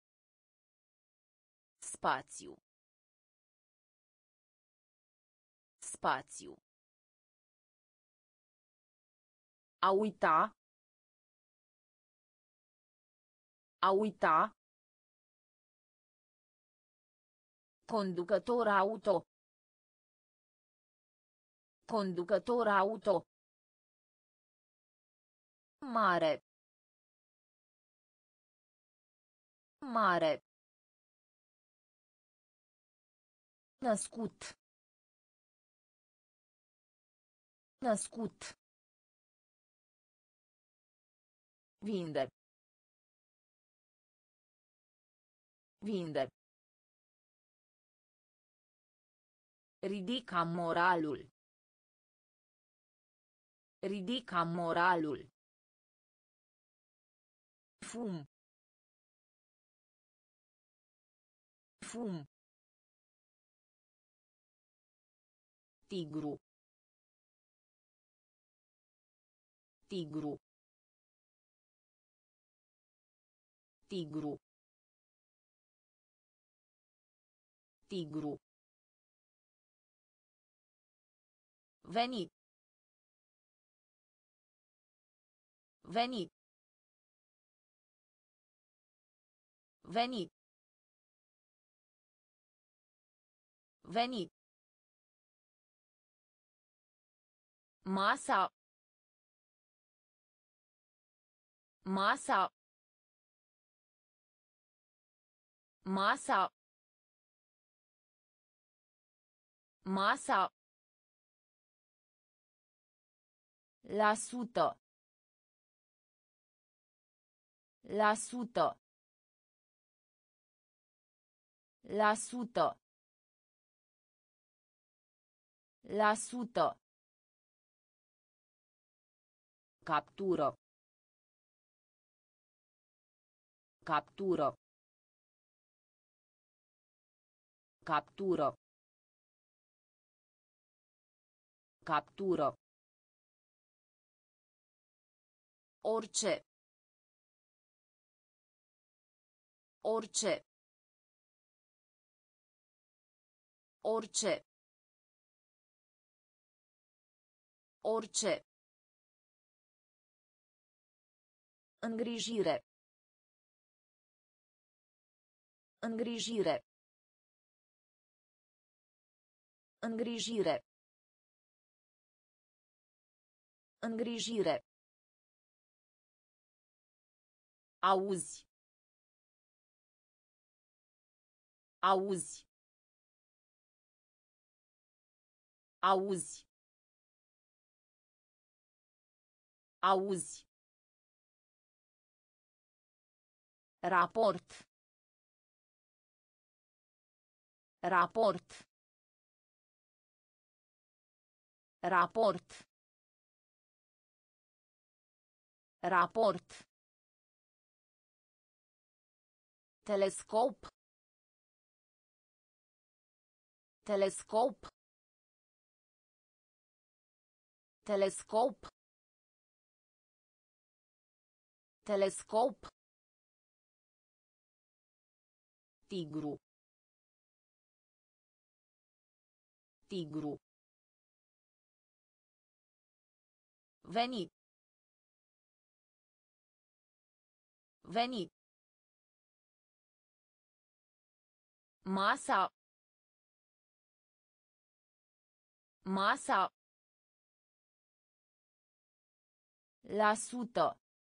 Spațiu. Spațiu. A uita. A uita. Conducător auto. Conducător auto. Mare. Mare. Născut. Născut. Vinde. Vinde. Ridica moralul. Ridica moralul. Fum. Fum. Tigru. Tigru. Tigru. Tigru. Veni. Veni. Veni. Veni. Masa. Masa. Masa. Masa. La sută. La sută. La sută. La sută. Captură. Captură. Captură. Captură. Orice. Orice. Orice. Orice. Îngrijire. Îngrijire. Îngrijire. Îngrijire. Auzi. Auzi. Auzi. Auzi. Raport. Raport. Raport. Raport. Telescop. Telescop. Telescop. Telescop. Tigru. Tigru. Veni. Veni. Masa. Masa. La sută.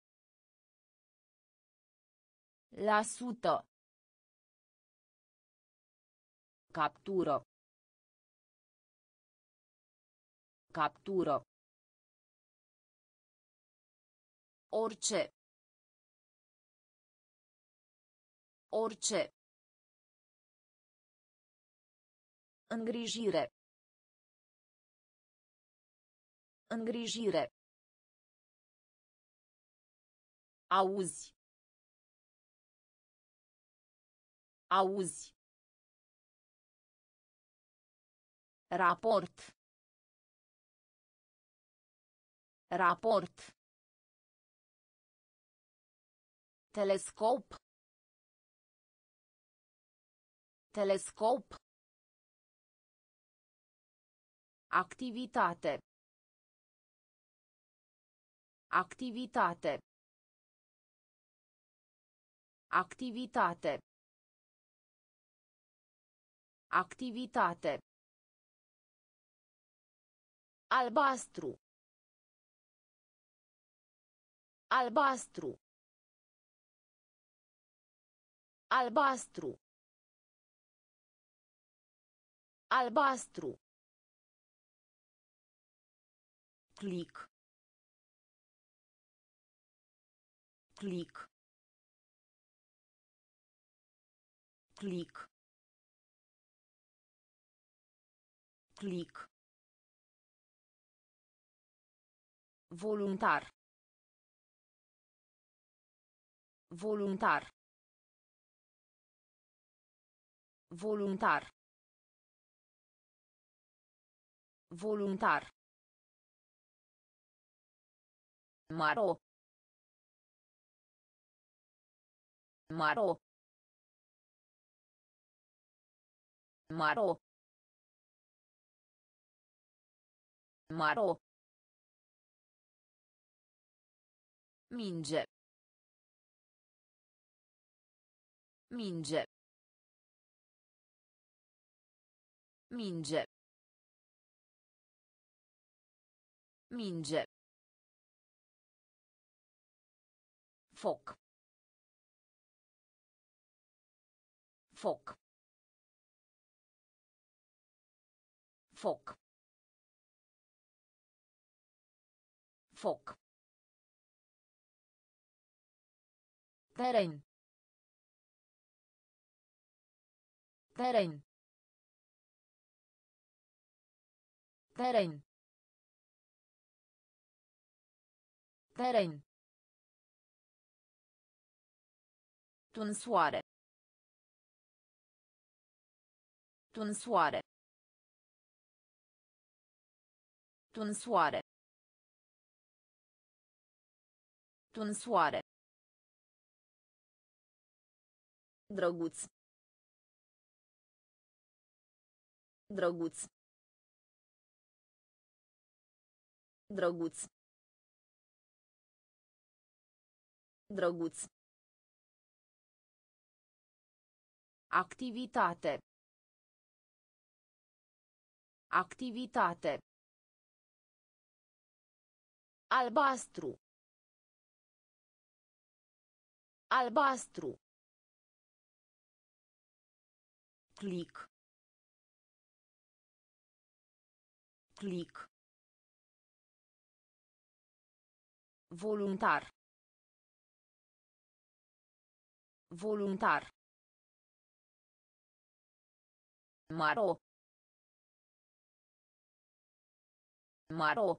La sută. Captură. Captură. Orice. Orice. Îngrijire. Îngrijire. Auzi. Auzi. Raport. Raport. Telescop. Telescop. Activitate. Activitate. Activitate. Activitate. Albastru. Albastru. Albastru. Albastru. Click. Click. Click. Click. Voluntar. Voluntar. Voluntar. Voluntar. Maro. Maro. Maro. Maro. Minge. Minge. Minge. Minge. Foc. Foc. Foc. Foc. Teren. Teren. Teren. Teren. Tunsoare. Tunsoare. Tunsoare. Tunsoare. Drăguț. Drăguț. Drăguț. Drăguț. Activitate. Activitate. Albastru. Albastru. Click. Click. Voluntar. Voluntar. Maro. Maro.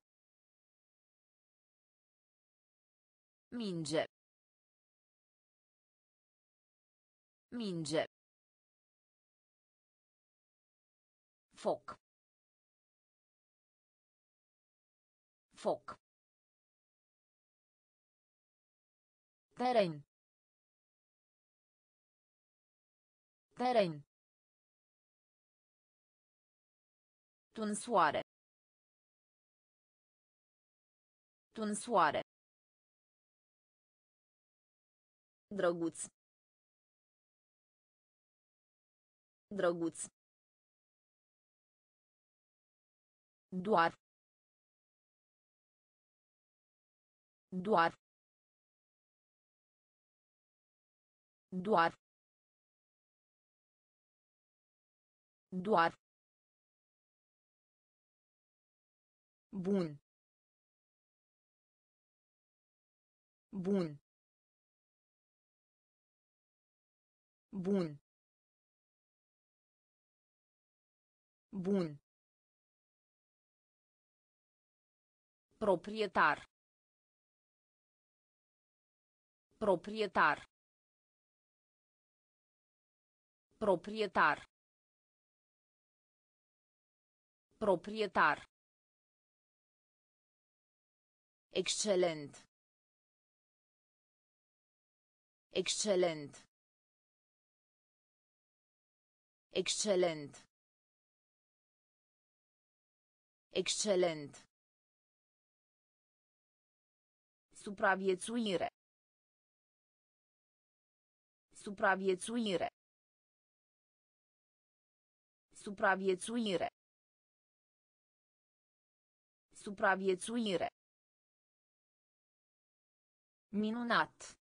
Minge. Minge. Foc. Foc. Teren. Teren. Tunsoare. Tunsoare. Drăguț. Drăguț. Doar. Doar. Doar. Doar. Bun. Bun. Bun. Bun. Proprietar. Proprietar. Proprietar. Proprietar. Excelent. Excelent. Excelent. Excelent. Supraviețuire. Supraviețuire. Supraviețuire. Supraviețuire. Minunat.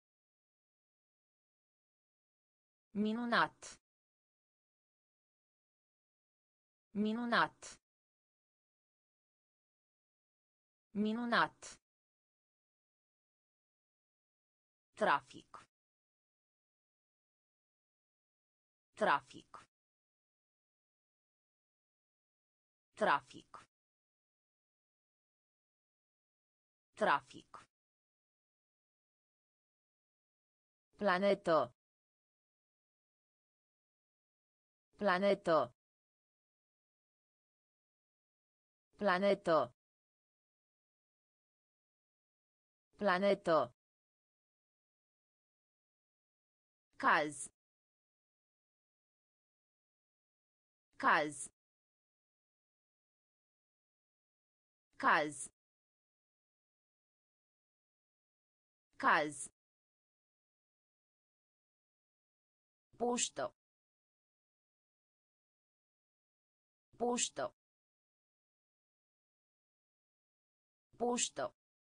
Minunat. Minunat. Minunat. Trafic. Trafic. Trafic. Trafic. Planetă. Planetă. Planetă. Planetă. Caz. Caz. Caz. Caz. Poștă. Poștă. Poștă.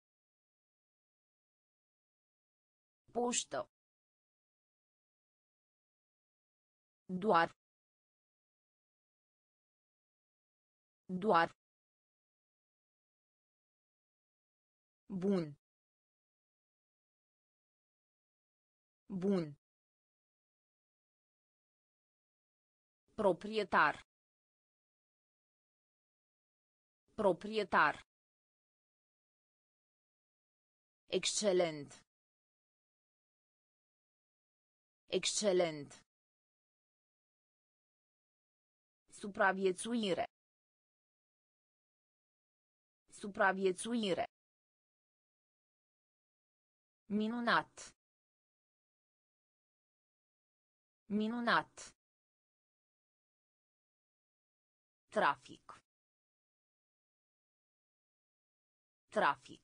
Poștă. Doar. Doar. Bun. Bun. Proprietar. Proprietar. Excelent. Excelent. Supraviețuire. Supraviețuire. Minunat. Minunat. Trafic. Trafic.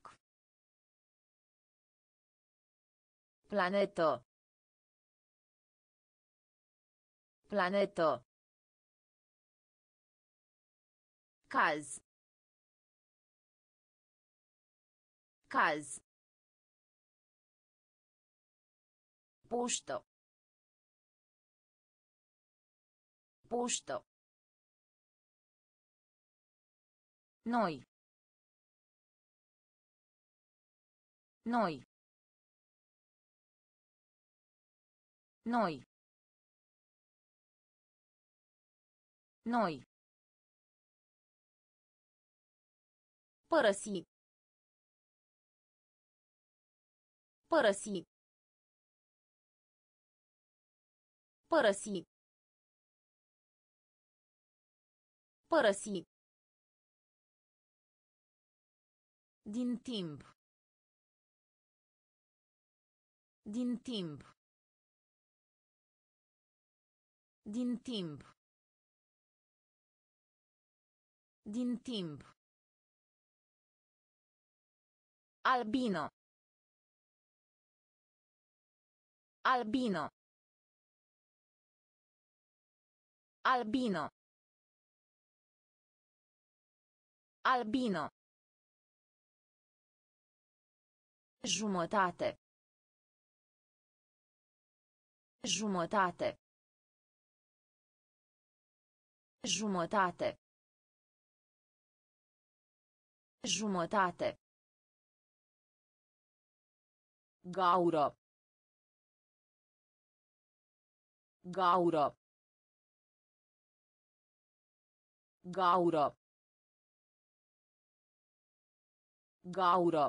Planetă. Planetă. Caz. Caz. Poștă. Poștă. Noi. Noi. Noi. Noi. Părăsi. Părăsi. Părăsi. Părăsi. Din timp. Din timp. Din timp. Din timp. Albino. Albino. Albino. Albino. Jumătate. Jumătate. Jumătate. Jumătate. Gaură. Gaură. Gaură. Gaură.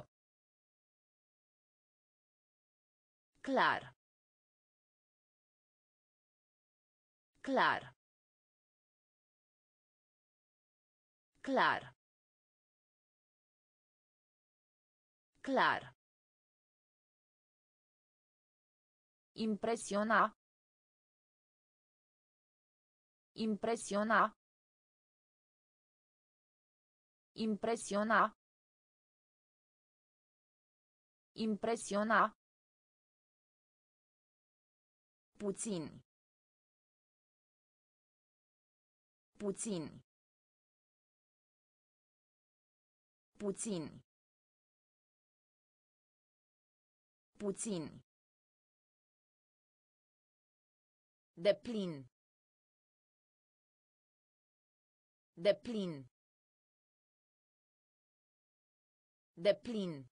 Clar. Clar. Clar. Clar. Impresiona. Impresiona. Impresiona. Impresiona. Puțin. Puțin. Puțin. Puțin. Deplin. Deplin. Deplin.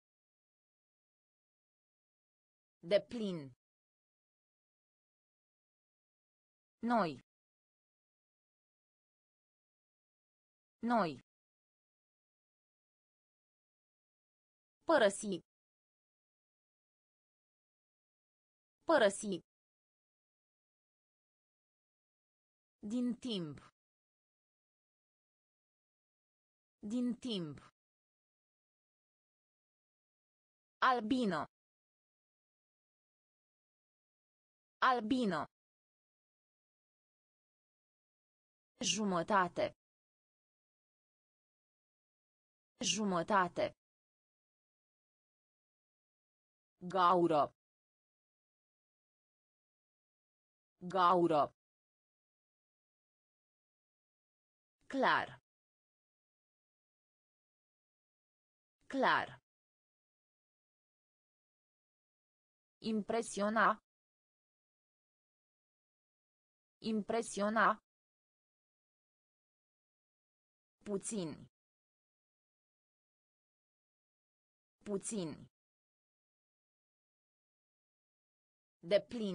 Deplin. Noi. Noi. Părăsi. Părăsi. Din timp. Din timp. Albino. Albino. Jumătate. Jumătate. Gaură. Gaură. Clar. Clar. Impresiona. Impresiona. Puțin. Puțin. Deplin.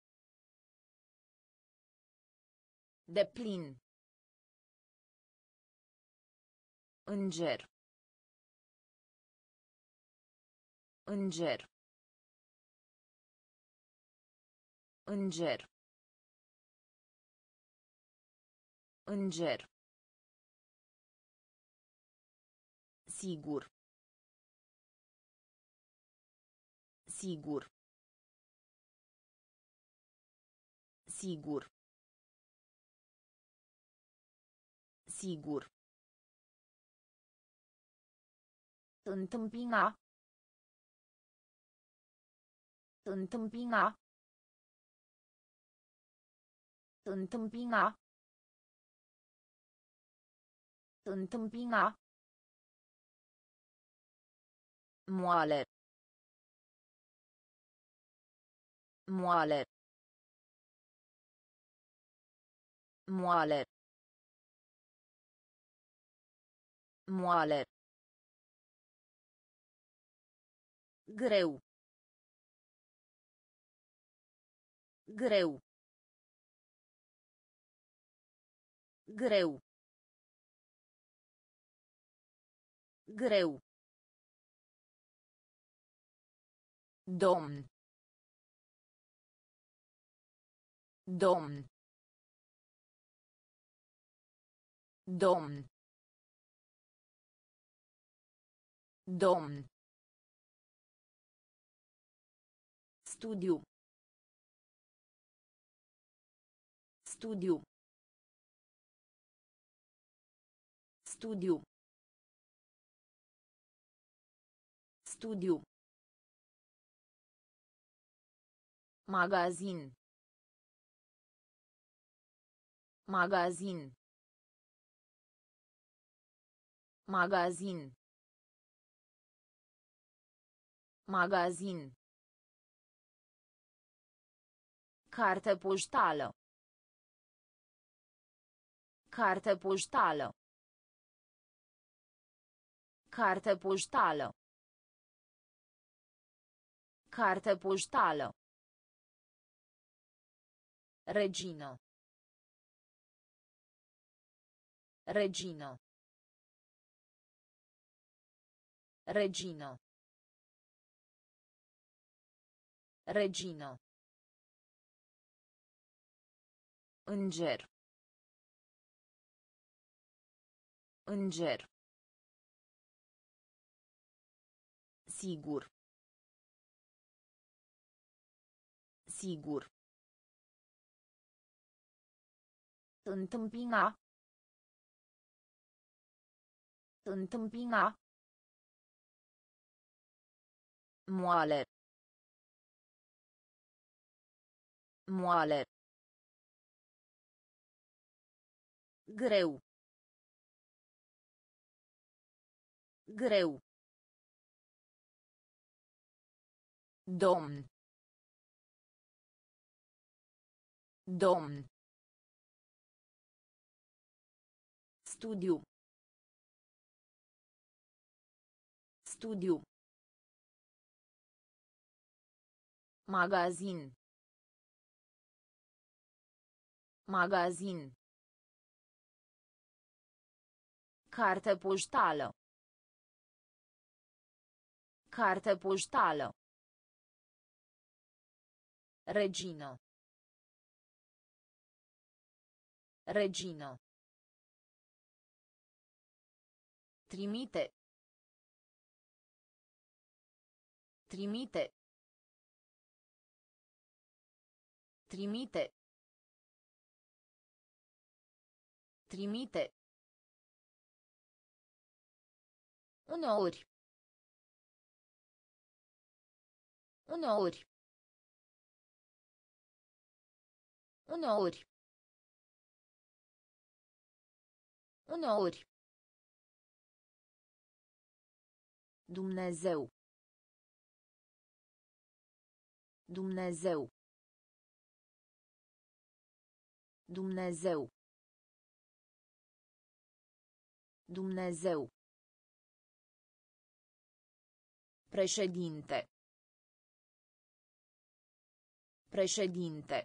Deplin. Înger. Înger. Înger. Înger. Sigur. Sigur. Sigur. Sigur. Întâmpina. Întâmpina. Întâmpina. Întâmpina. Moale. Moale. Moale. Moale. Greu. Greu. Greu. Greu. Domn. Domn. Domn. Domn. Studiu. Studiu. Studiu. Studiu. Magazin. Magazin. Magazin. Magazin. Carte poștală. Carte poștală. Carte poștală. Carte poștală. Regino. Regino. Regino. Regino. Înger. Înger. Sigur. Sigur. Întâmpina. Întâmpina. Moale. Moale. Greu. Greu. Domn. Domn. Studiu. Studiu. Magazin. Magazin. Carte poștală. Carte poștală. Regină. Regină. Trimite. Trimite. Trimite. Trimite. Uneori. Uneori. Uneori. Uneori. Dumnezeu. Dumnezeu. Dumnezeu. Dumnezeu. Președinte. Președinte.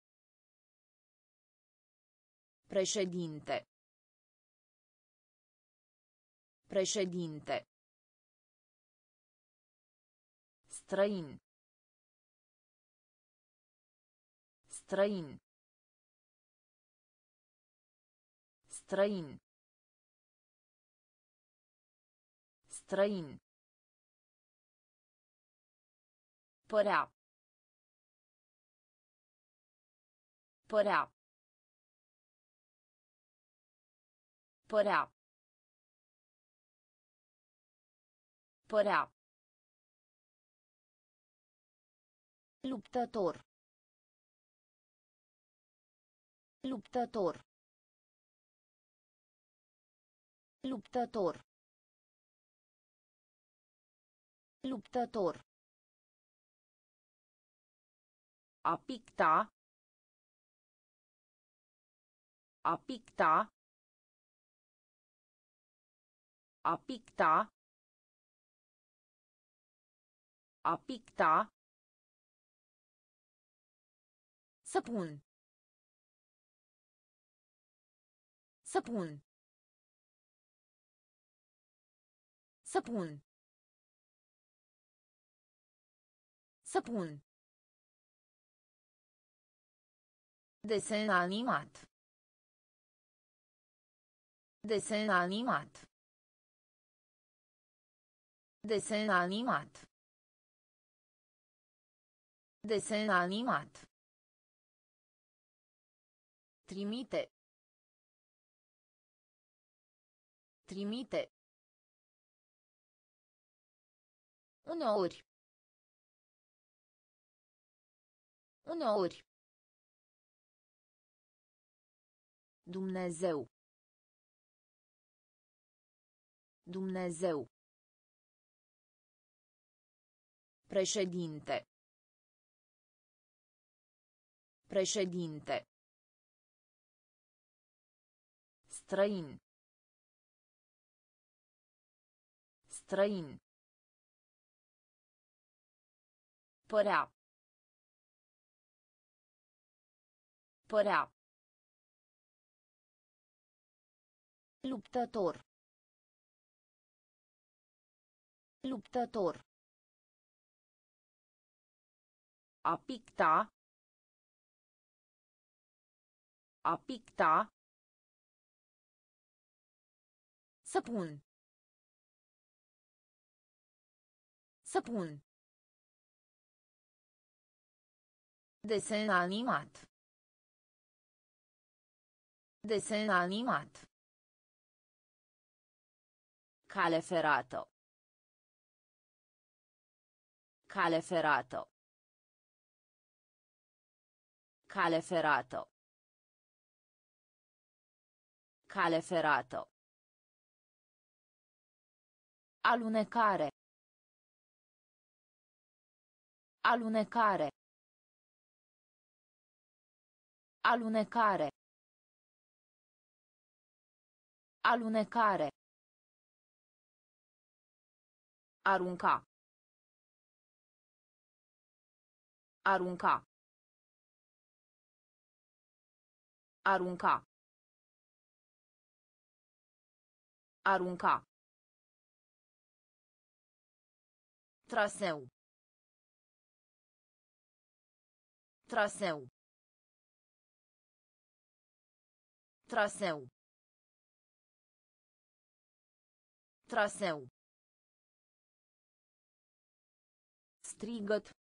Președinte. Președinte. Străin. Străin. Străin. Străin. Părea. Părea. Părea. Părea. Luptător. Luptător. Luptător. Luptător. A picta. A picta. A picta. A picta. Săpun. Săpun. Săpun. Săpun. Desen animat. Desen animat. Desen animat. Desen animat. Trimite. Trimite. Uneori. Uneori. Dumnezeu. Dumnezeu. Președinte. Președinte. Străin. Străin. Părea. Părea. Luptător. Luptător. A picta. A picta. Săpun. Săpun. Desen animat. Desen animat. Cale ferată. Cale ferată. Cale ferată. Cale ferată. Alunecare. Alunecare. Alunecare. Alunecare. Arunca. Arunca. Arunca. Arunca. Traseu. Traseu. Traseu. Traseu. Strigăt.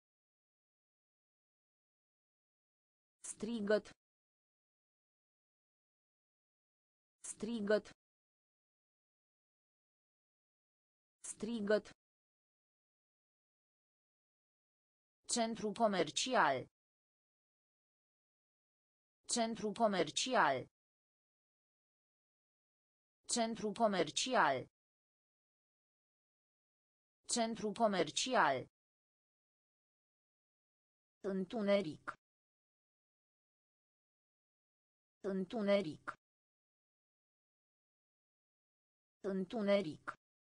Strigăt. Strigăt. Strigăt. Centru comercial. Centru comercial. Centru comercial. Centru comercial. Întuneric. Întuneric. Întuneric.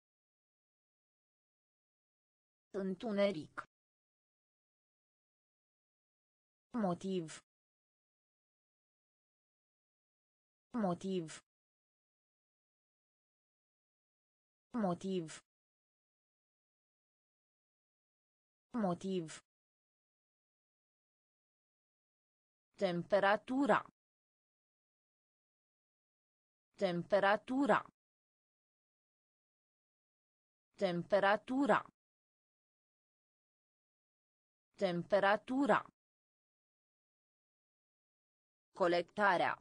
Întuneric. Motiv. Motiv. Motiv. Motiv. Temperatura. Temperatura. Temperatura. Temperatura. Colectarea.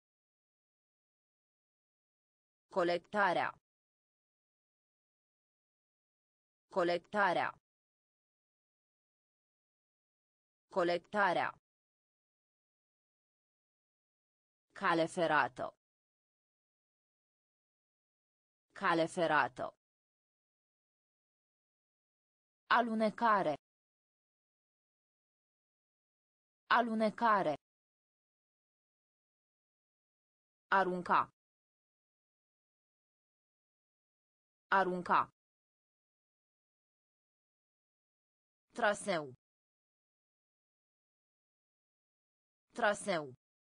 Colectarea. Colectarea. Colectarea. Cale ferată. Cale ferată. Alunecare. Alunecare. Arunca. Arunca. Traseu. Traseu.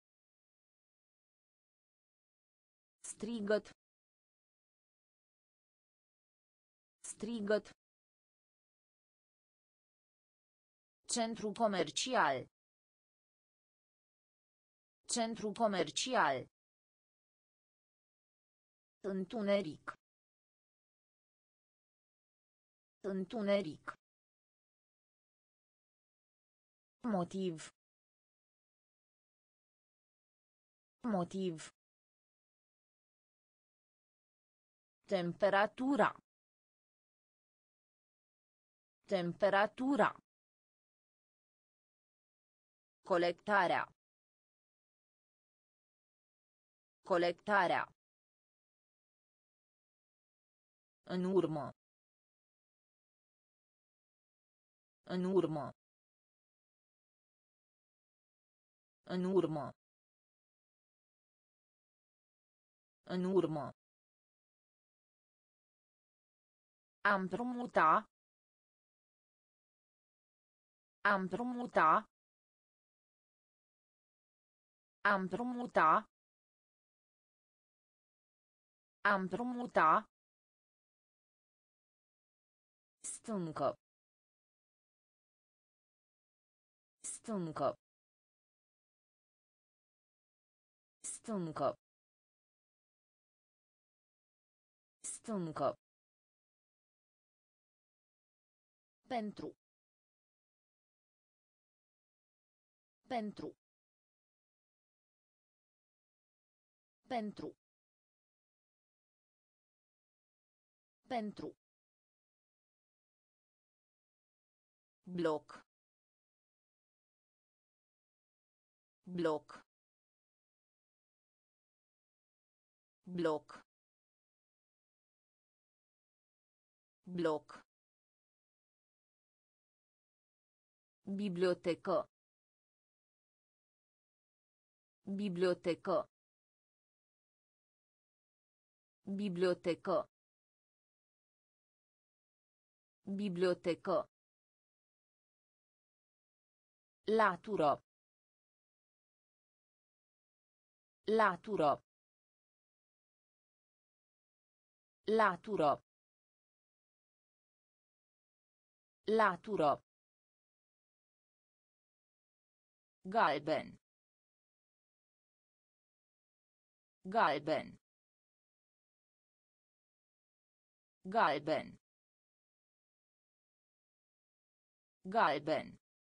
Strigăt. Strigăt. Centru comercial. Centru comercial. Întuneric. Întuneric. Motiv. Motiv. Temperatura. Temperatura. Colectarea. Colectarea. În urmă. În urmă. În urmă. În urmă. A împrumuta. A împrumuta. A împrumuta. A împrumuta. Stâncă. Stâncă. Stâncă. Stâncă. Pentru. Pentru. Pentru. Pentru. Bloc. Bloc. Bloc. Bloc. Bibliotecă. Bibliotecă. Bibliotecă. Bibliotecă. Latură. Latură. Latură. Latură. Galben. Galben. Galben. Galben.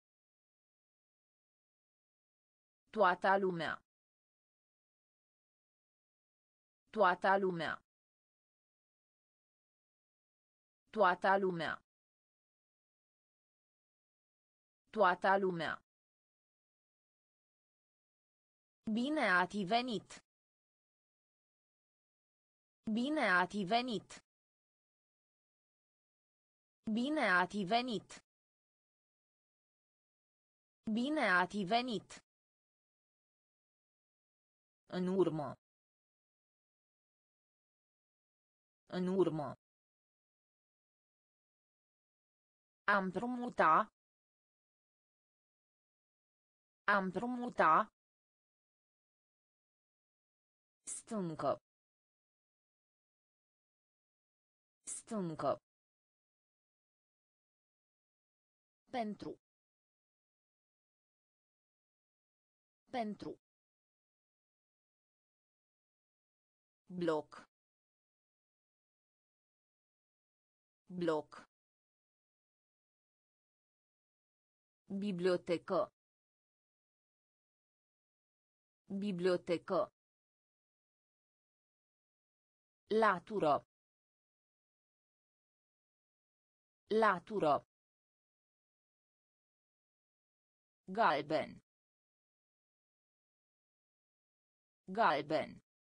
Toată lumea. Toată lumea. Toată lumea. Toată lumea. Bine ați venit. Bine ați venit. Bine ați venit. Bine ați venit. În urmă. În urmă. Am împrumuta. Am împrumuta. Stâncă. Stâncă. Pentru. Pentru. Bloc. Bloc. Bibliotecă. Bibliotecă. Latură. Latură. Galben. Galben.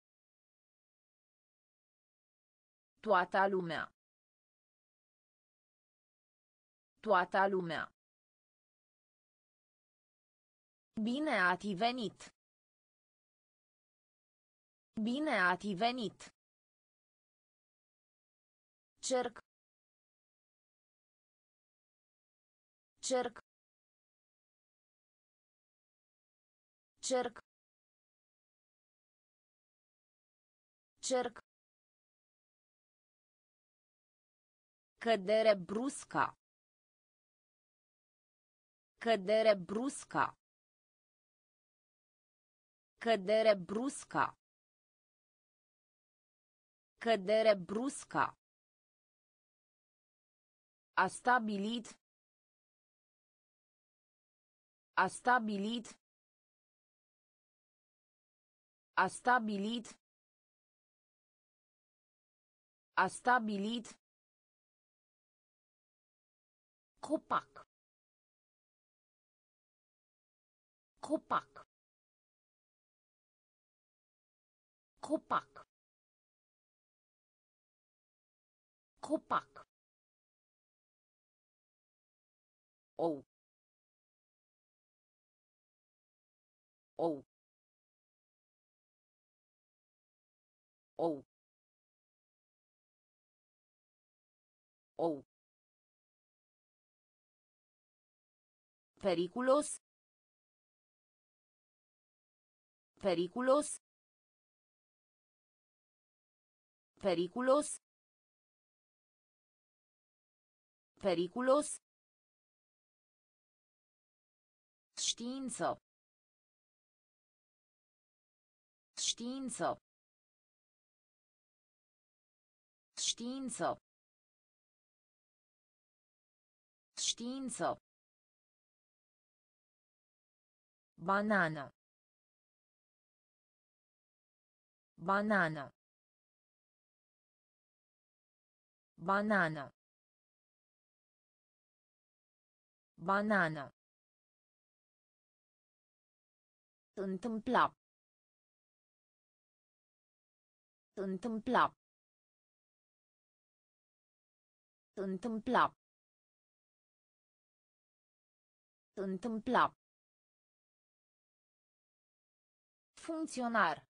Toată lumea. Toată lumea. Bine ați venit. Bine ați venit. Cerc. Cerc. Cerc. Cerc. Cădere brusca. Cădere brusca. Cădere brusca. Cădere brusca. A stabilit. A stabilit. A stabilit. A stabilit. Copac. Copac. Copac. Copac. Ou. Ou. Ou. Ou. Periculos. Periculos. Periculos. Periculos. Știință. Știință. Știință. Știință. Banană. Banană. Banană. Banană. Întâmpla. Întâmpla. Întâmpla. Întâmpla. Funcționar.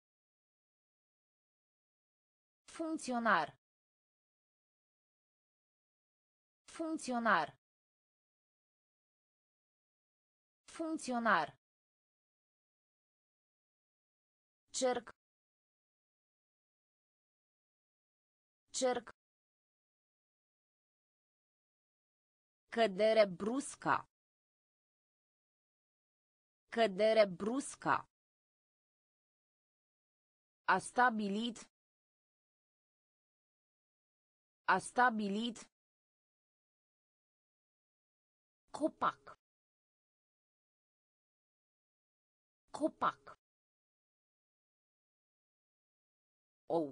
Funcționar. Funcționar. Funcționar. Cerc. Cerc. Cădere brusca. Cădere brusca. A stabilit. A stabilit. Copac. Copac. Ou.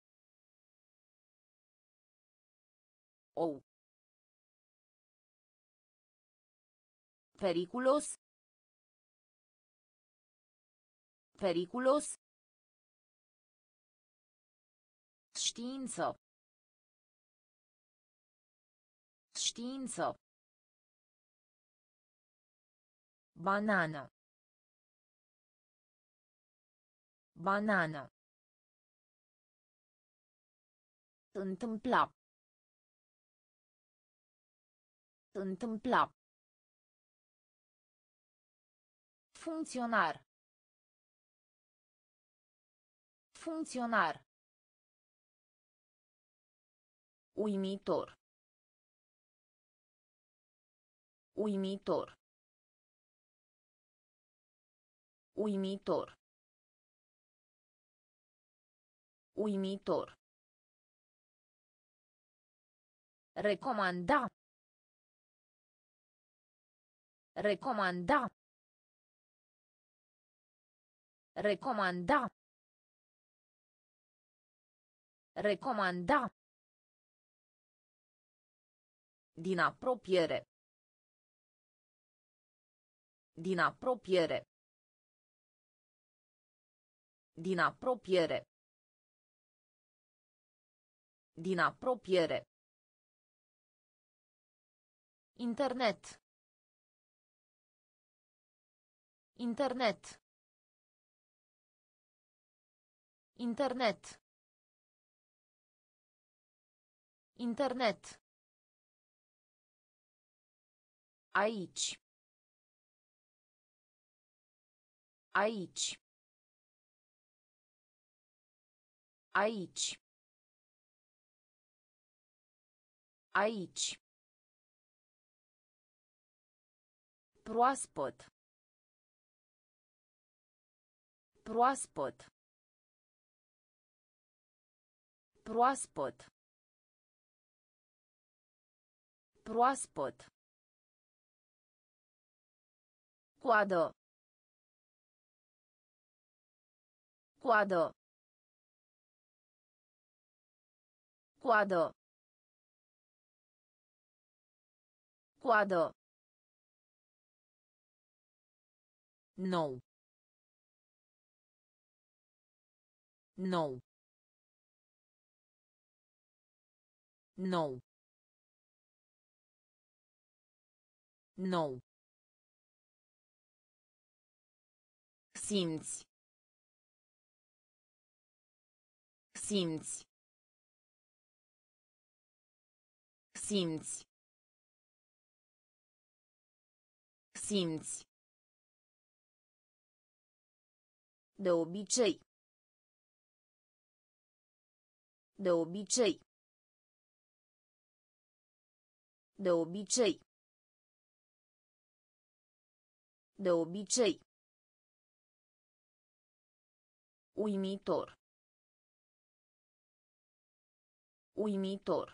Ou. Periculos. Periculos. Știință. Știință. Banană. Banană. Întâmpla. Întâmpla. Funcționar. Funcționar. Uimitor. Uimitor. Uimitor. Uimitor. Recomanda. Recomanda. Recomanda. Recomanda. Din apropiere. Din apropiere. Din apropiere. Din apropiere. Internet. Internet. Internet. Internet. Aici. Aici. Aici. Aici. Proaspăt. Proaspăt. Proaspăt. Proaspăt. Coadă. Coadă. Coadă. Coadă. Nou. Nou. Nou. Nou. Simți. Simți. Simți. Simți. De obicei. De obicei. De obicei. De obicei. Uimitor. Uimitor.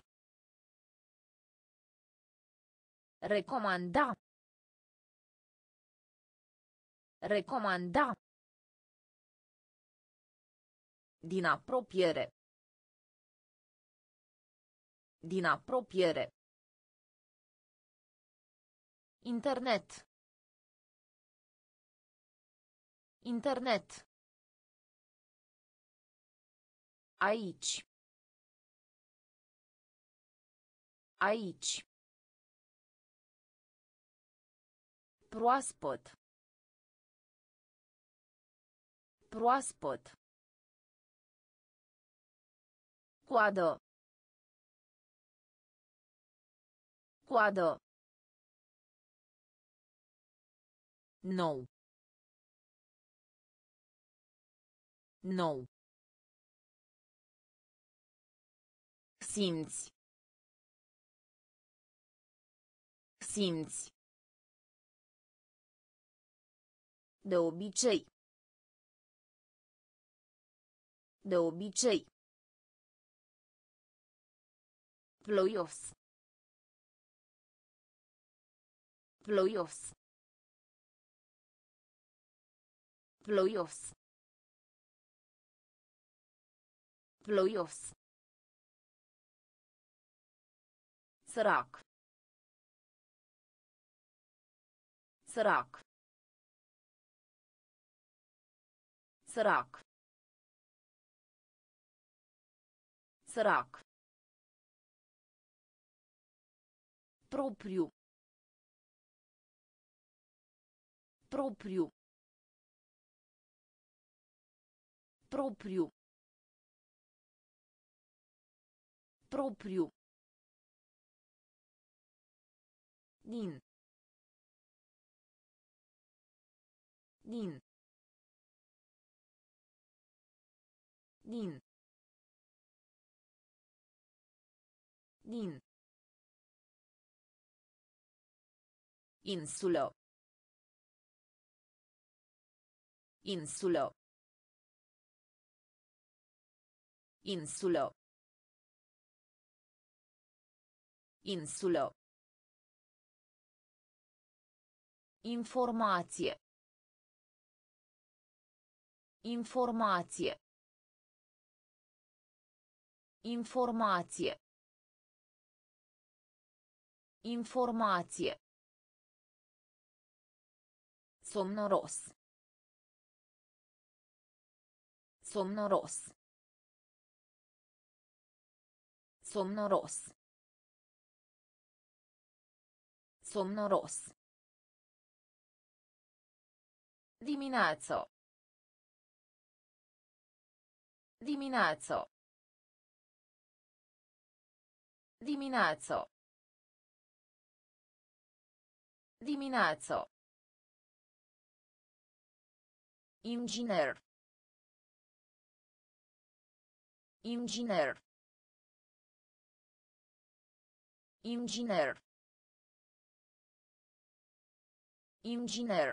Recomanda. Recomanda. Din apropiere. Din apropiere. Internet. Internet. Aici. Aici. Proaspăt. Proaspăt. Coadă. Coadă. Nou. Nou. Simți. Simți. De obicei. De obicei. Ploios. Ploios. Ploios. Ploios. Sărac. Sărac. Sărac. Sărac. Propriu. Propriu. Propriu. Propriu. Din. Din. Din. Din. Insulă. Insulă. Insulă. Insulă. Informație. Informație. Informație. Informație. Somnoros. Somnoros. Somnoros. Somnoros. Dimineață. Dimineață. Dimineață. Dimineață. Inginer. Inginer. Inginer. Inginer.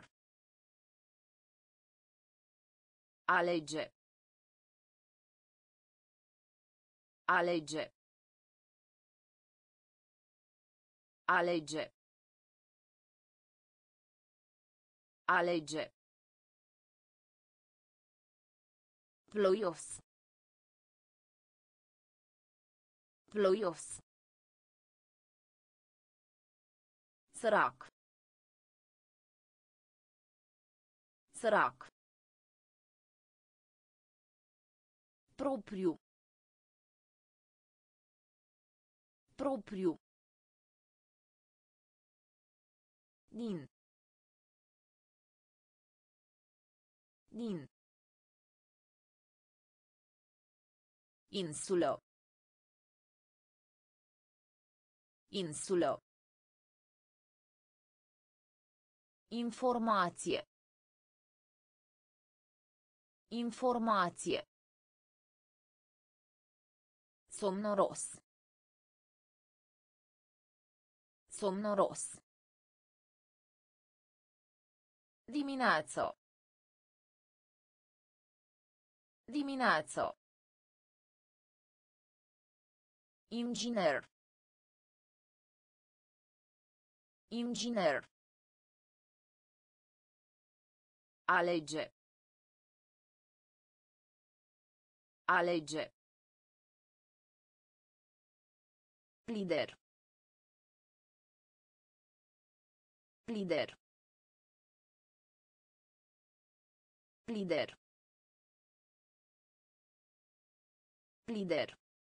Alege. Alege. Alege. Alege. Ploios. Ploios. Sărac. Sărac. Propriu. Propriu. Din. Din. Insulă. Insulă. Informație. Informație. Somnoros. Somnoros. Dimineață. Dimineață. Inginer. Inginer. Alege. Alege. Lider. Lider. Lider. Lider.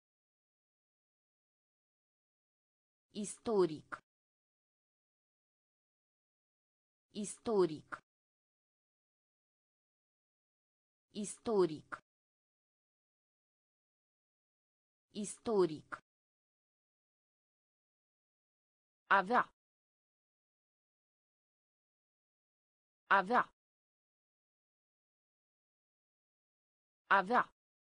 Istoric. Istoric. Istoric. Istoric. Avea. Avea. Avea.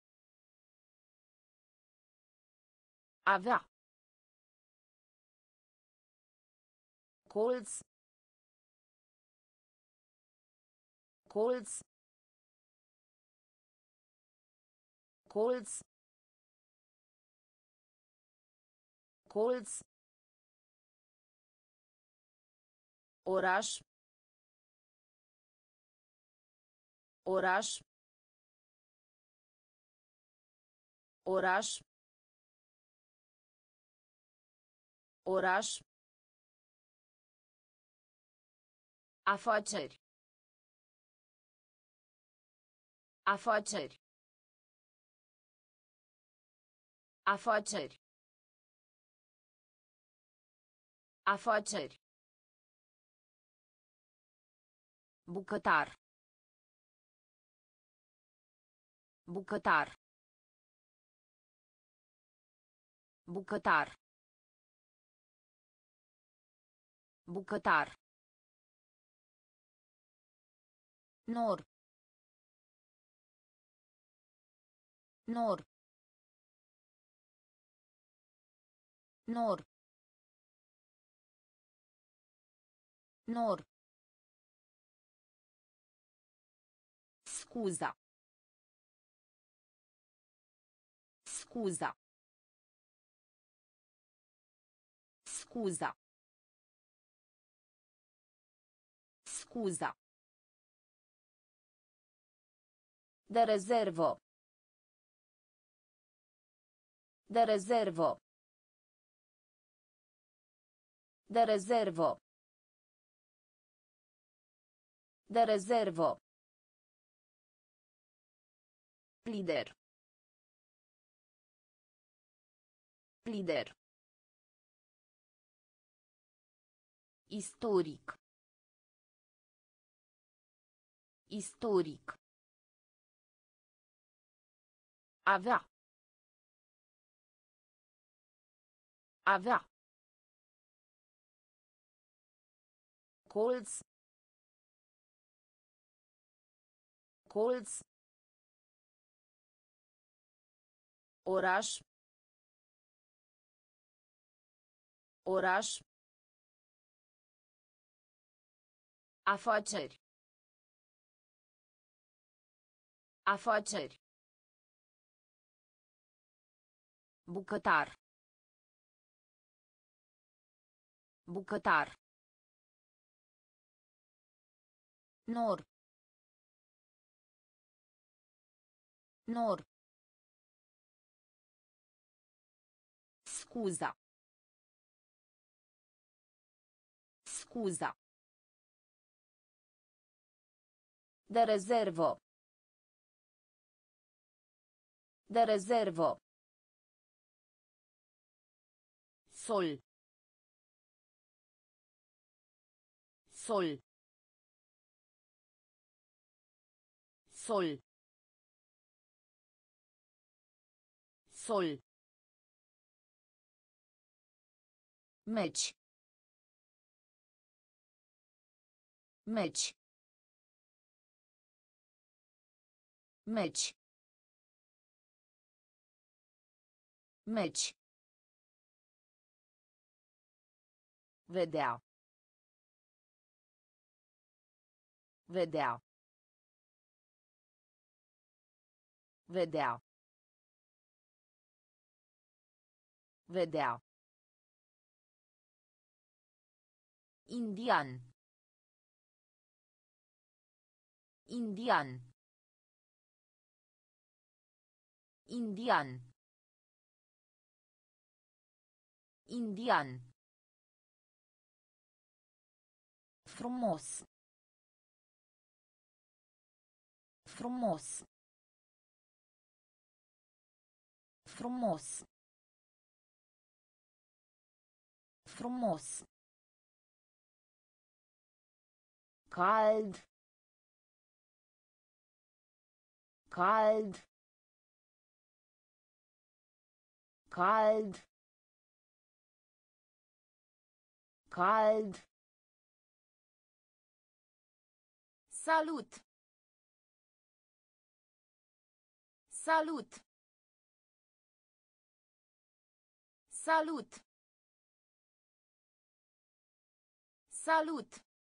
Avea. Colț. Colț. Colț. Colț. Oraș. Oraș. Oraș. Oraș. Afaceri. Afaceri. Afaceri. Afaceri. Bucătar. Bucătar. Bucătar. Bucătar. Nor. Nor. Nor. Nor. Scuza. Scuza. Scuza. Scuza. De rezervă. De rezervă. De rezervă. De rezervă. Lider. Lider. Istoric. Istoric. Avea. Avea. Colț. Colț. Oraș. Oraș. Afaceri. Afaceri. Bucătar. Bucătar. Nor. Nor. Scuza. Scuza. De rezervă. De rezervă. Sol. Sol. Sol. Sol. Meci. Meci. Meci. Meci. Vedea. Vedea. Vedea. Vedea. Indian. Indian. Indian. Indian. Frumos. Frumos. Frumos. Frumos. Cald. Cald. Cald. Cald. Salut. Salut. Salut. Salut.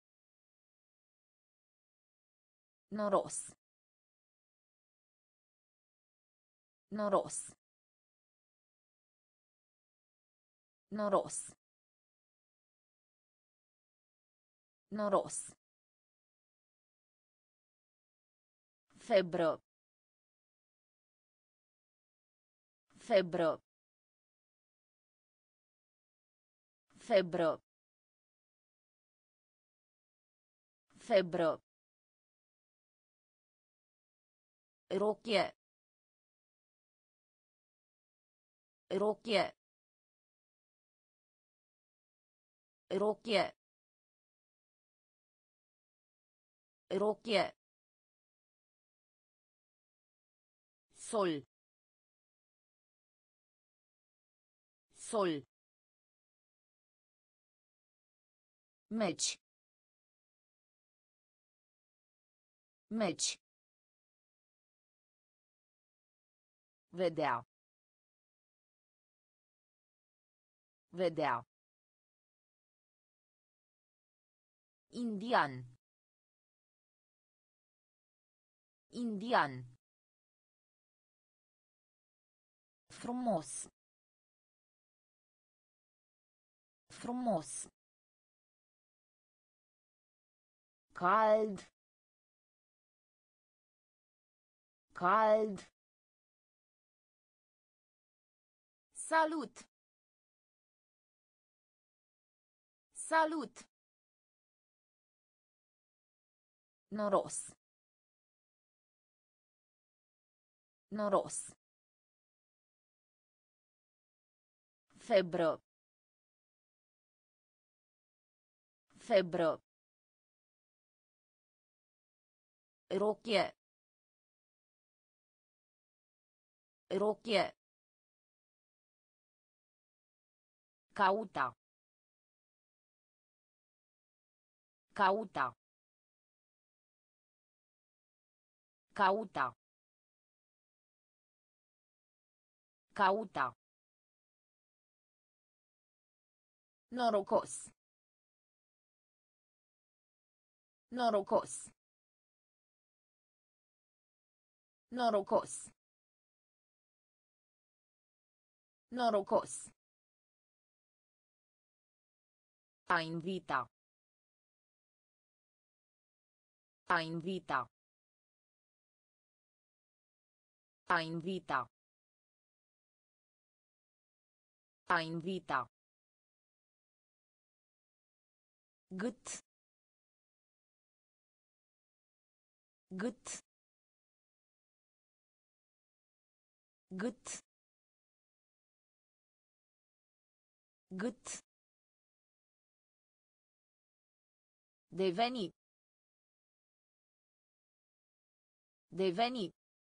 Noros. Noros. Noros. Noros. Febră. Febră. Febră. Febră. Rochie. Rochie. Rochie. Rochie. Sol. Sol. Meci. Meci. Vedea. Vedea. Indian. Indian. Frumos. Frumos. Cald. Cald. Salut. Salut. Noros. Noros. Febră. Febră. Rochie. Rochie. Cauta. Cauta. Cauta. Cauta. Norocos. Norocos. Norocos. Norocos. A invita. A invita. A invita. A invita. Gât. Gât. Gât. Gât. Deveni. Deveni.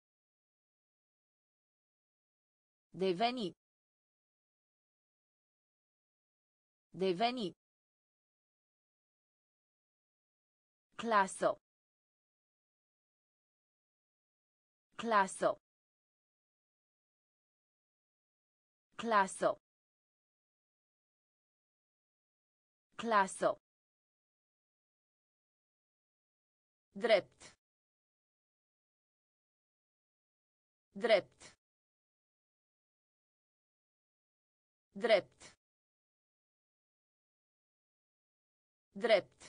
Deveni. Deveni. Clasă. Clasă. Clasă. Clasă. Drept. Drept. Drept. Drept.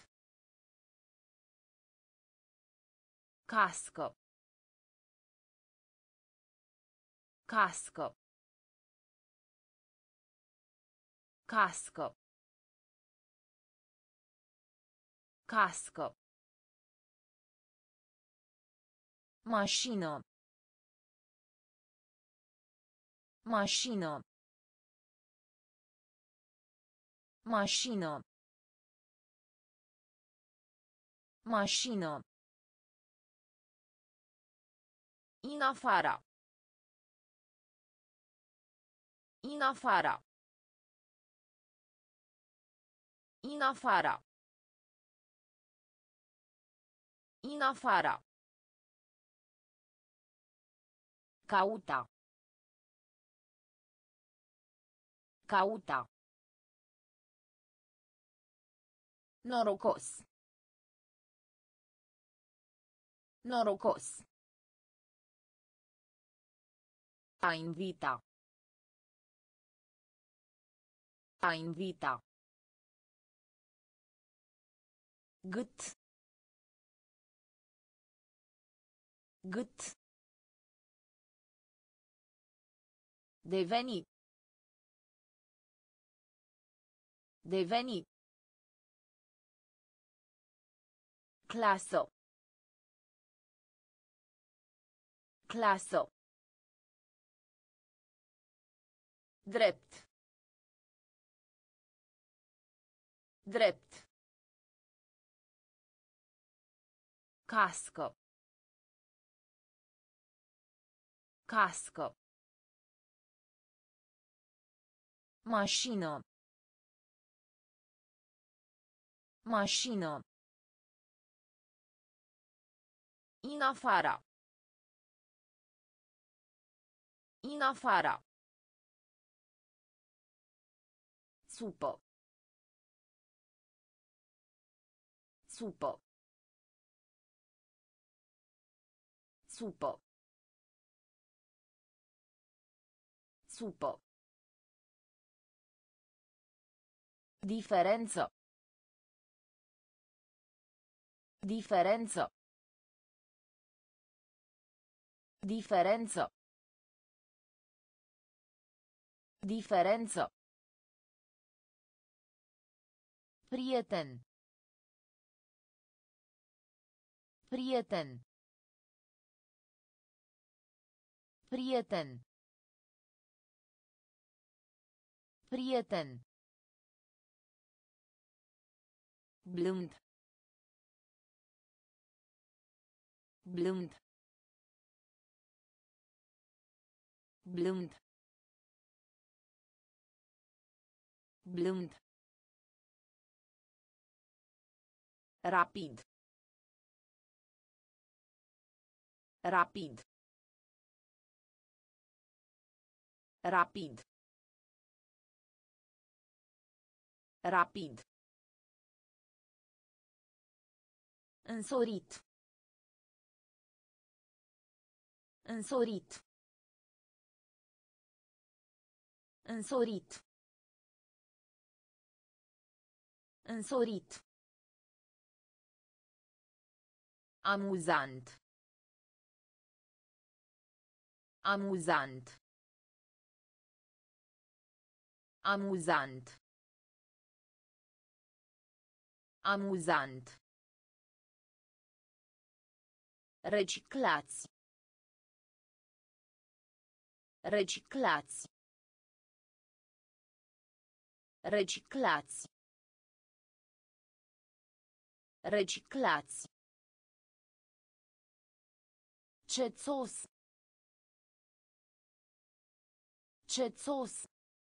Cască. Cască. Cască. Cască. Mașină. Mașină. Mașină. Mașină. In afara. In afara. In afara. In afara. Cauta. Cauta. Norocos. Norocos. A invita. A invita. Gât. Gât. Deveni. Deveni. Clasă. Clasă. Drept. Drept. Cască. Cască. Mașină. Mașină. In afara. In afara. Supă. Supă. Supă. Supă. Diferență. Diferență. Diferență. Diferență. Prieten. Prieten. Prieten. Prieten. Blând. Blând. Blând. Blând. Rapid. Rapid. Rapid. Rapid. Însorit. Însorit. Însorit. Însorit. Amuzant. Amuzant. Amuzant. Amuzant. Reciclați. Reciclați. Reciclați. Reciclați. Cețos. Cețos.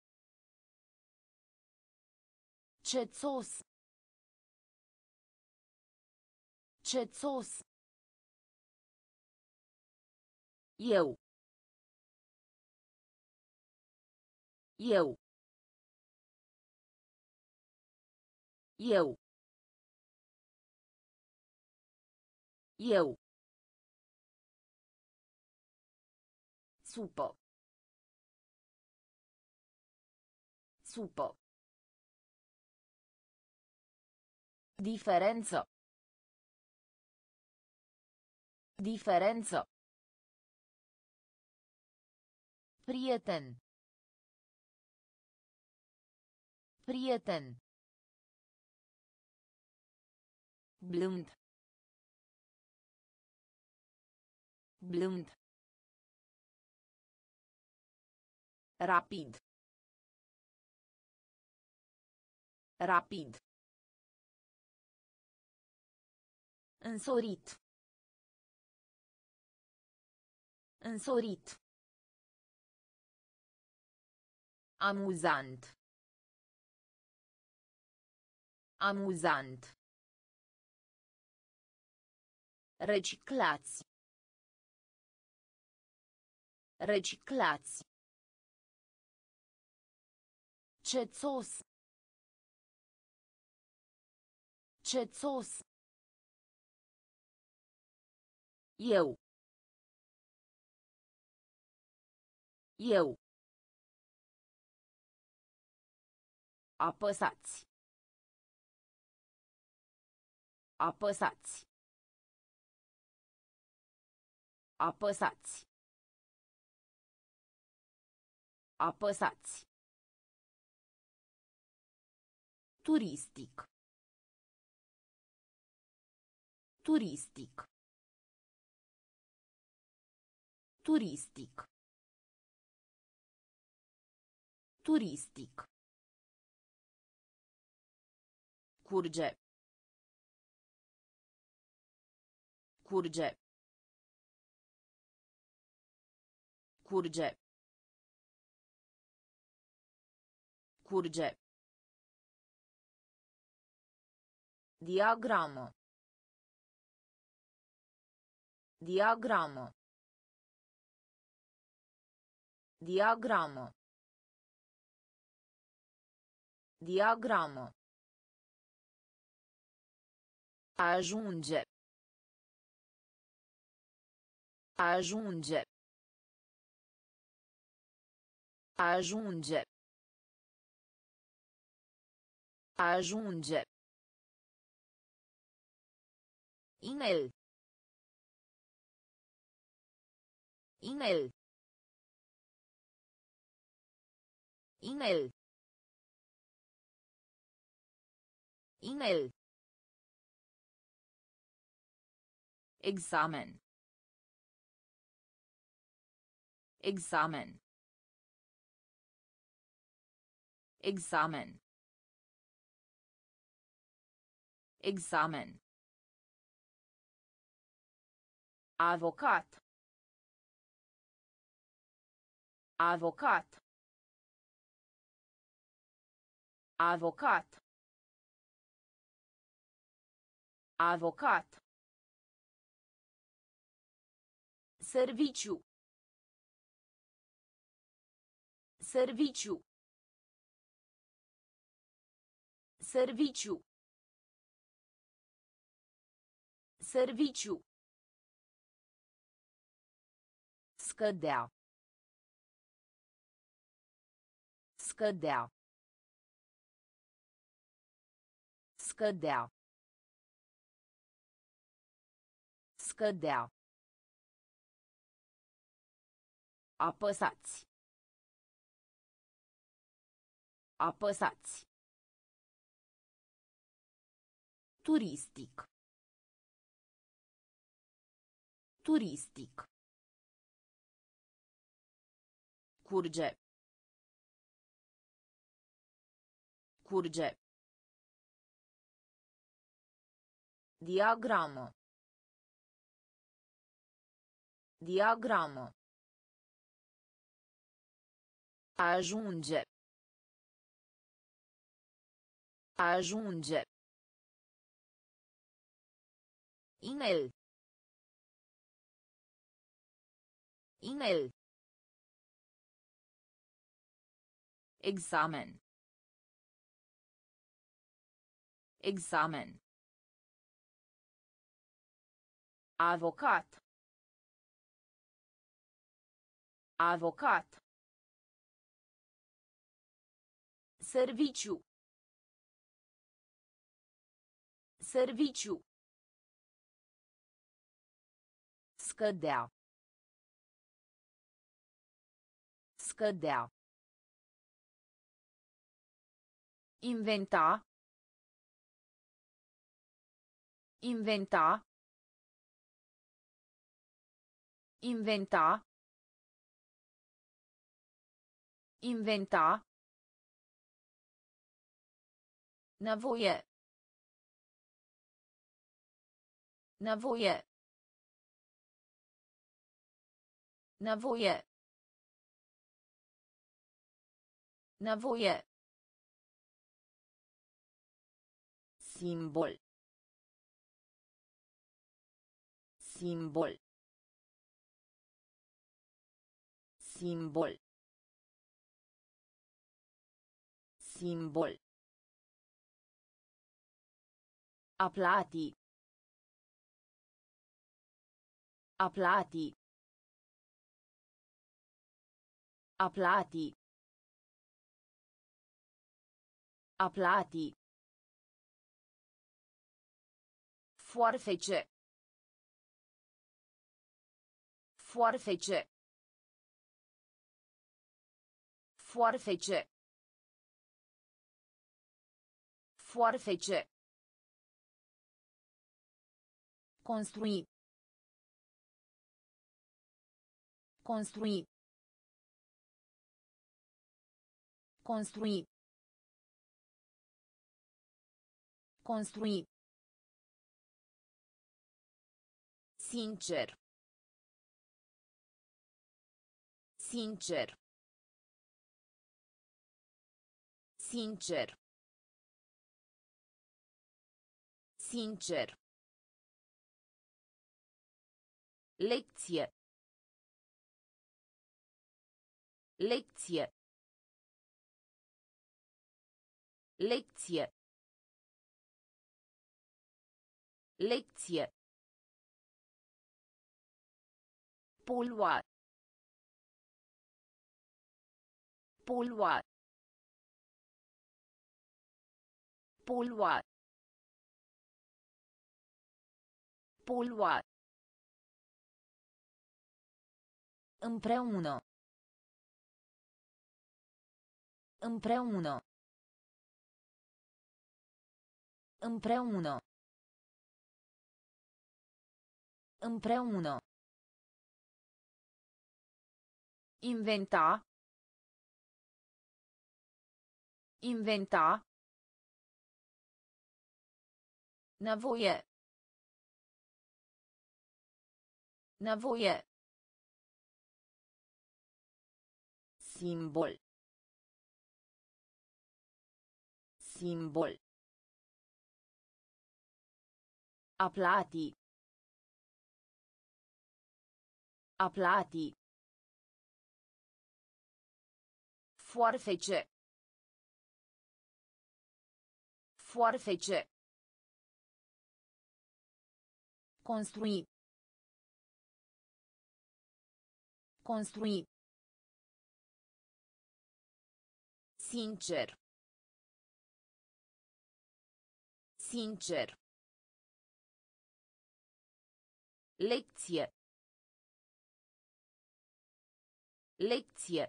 Cețos. Cețos. Eu. Eu. Eu. Eu. Supă. Supă. Diferență. Diferență. Prieten. Prieten. Blând. Blând. Rapid. Rapid. Însorit. Însorit. Amuzant. Amuzant. Reciclați. Reciclați. Cețos. Cețos. Eu. Eu. Apăsați. Apăsați. Apăsați. Apăsați. Turistic. Turistic. Turistic. Turistic. Curge. Curge. Curge. Curge. Diagramă. Diagramă. Diagramă. Diagramă. Ajunge. Ajunge. Ajunge. Ajunge. Inel. Inel. Inel. Inel. Examen. Examen. Examen. Examen. Avocat. Avocat. Avocat. Avocat. Serviciu. Serviciu. Serviciu. Serviciu. Scădea. Scădea. Scădea. Scădea. Apăsați. Apăsați. Turistic. Turistic. Curge. Curge. Diagramă. Diagramă. Ajunge. Ajunge. Inel. Inel. Examen. Examen. Avocat. Avocat. Serviciu. Serviciu. Scădea. Scădea. Inventa. Inventa. Inventa. Inventa. Nevoie. Nevoie. Nevoie. Nevoie. Simbol. Simbol. Simbol. Simbol. A plati. A plati. A plati. A plati. Foarfece. Foarfece. Foarfece. Foarfece. Construi. Construi. Construi. Construi. Sincer. Sincer. Sincer. Sincer. Lecție. Lecție. Lecție. Lecție. Polua. Polua. Polua. Polua. Împreună. Împreună. Împreună. Împreună. Inventa. Inventa. Nevoie. Nevoie. Simbol. Simbol. A plati. A plati. Foarfece. Foarfece. Construi. Construi. Sincer. Sincer. Lecție. Lecție.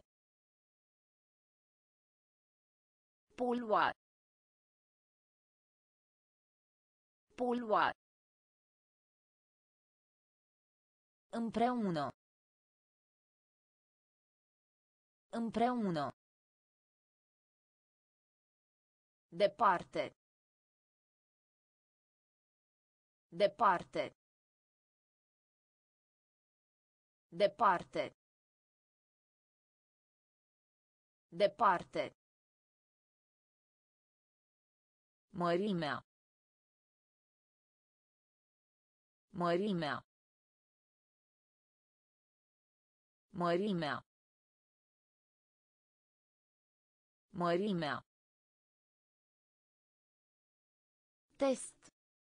Polua. Polua. Împreună. Împreună. Departe. Departe. Departe. Departe. Mărimea. Mărimea. Mărimea. Mărimea. Test.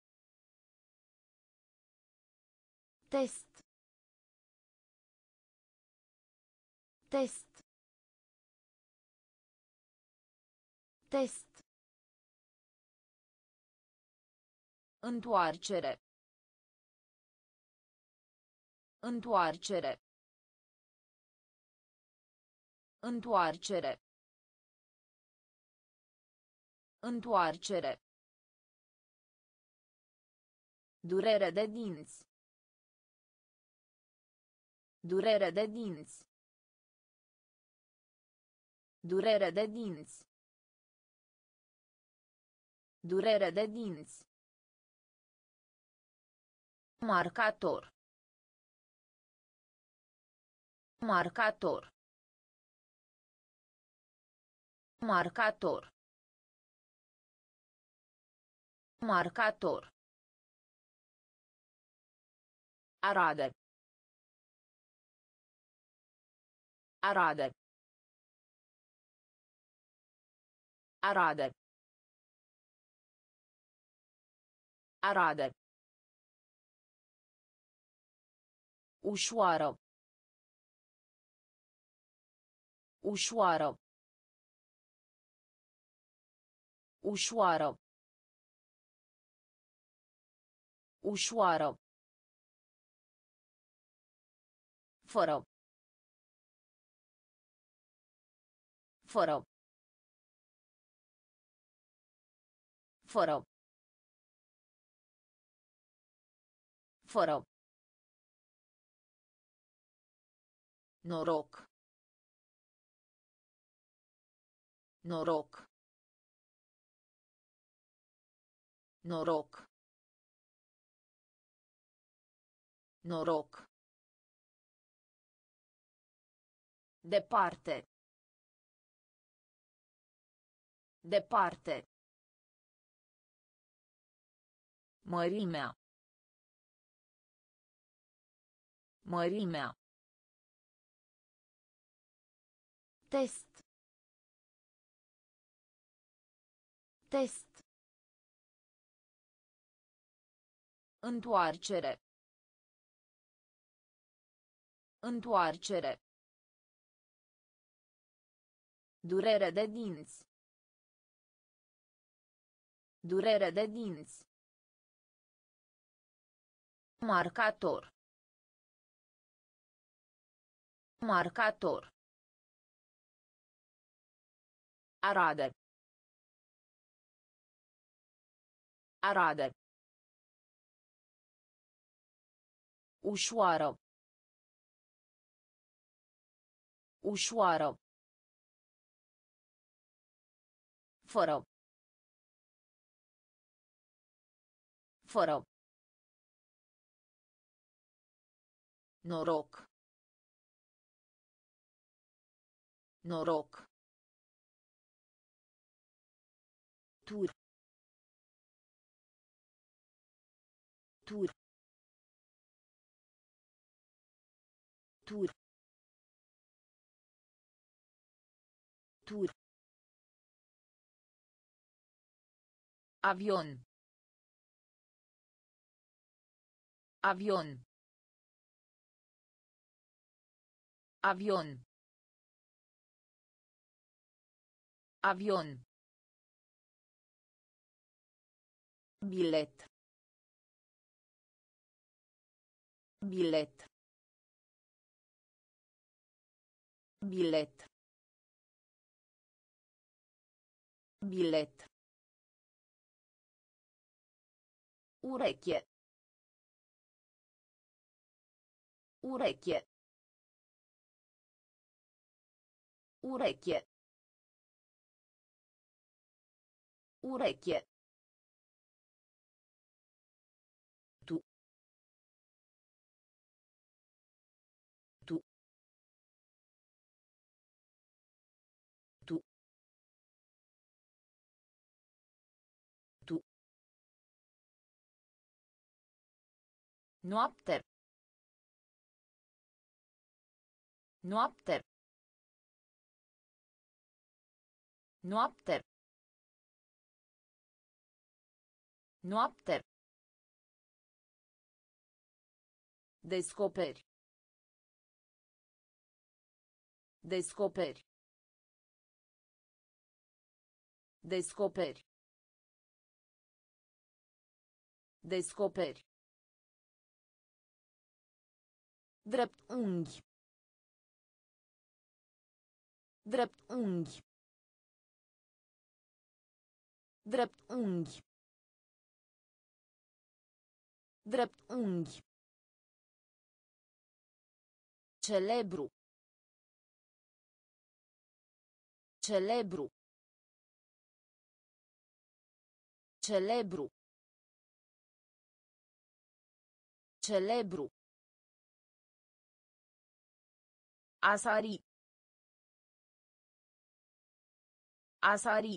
Test. Test. Test. Întoarcere. Întoarcere. Întoarcere. Întoarcere. Durere de dinți. Durere de dinți. Durere de dinți. Durere de dinți. Marcator. Marcator. Marcator. Marcator. Arade. Arade. Arade. Arade. Ușoară. Ușoară. Ușoară. Ușoară. Fără. Fără. Fără. Fără. Noroc. Noroc. Noroc. Noroc. Departe. Departe. Mărimea. Mărimea. Test. Test. Întoarcere. Întoarcere. Durere de dinți. Durere de dinți. Marcator. Marcator. Arade. Arade. Ușoară. Ușoară. Fără. Fără. Noroc. Noroc. Tur. Tur. Tur. Tur. Avion. Avion. Avion. Avion. Bilet. Bilet. Bilet. Bilet. Ureche. Ureche. Ureche. Ureche. Tu. Tu. Tu. Tu. Noapte. Noapte. Noapte. Noapte. Descoperi. Descoperi. Descoperi. Descoperi. Drept unghi. Drept unghi. Drept unghi. Drept unghi. Celebru. Celebru. Celebru. Celebru. Asari. Asari.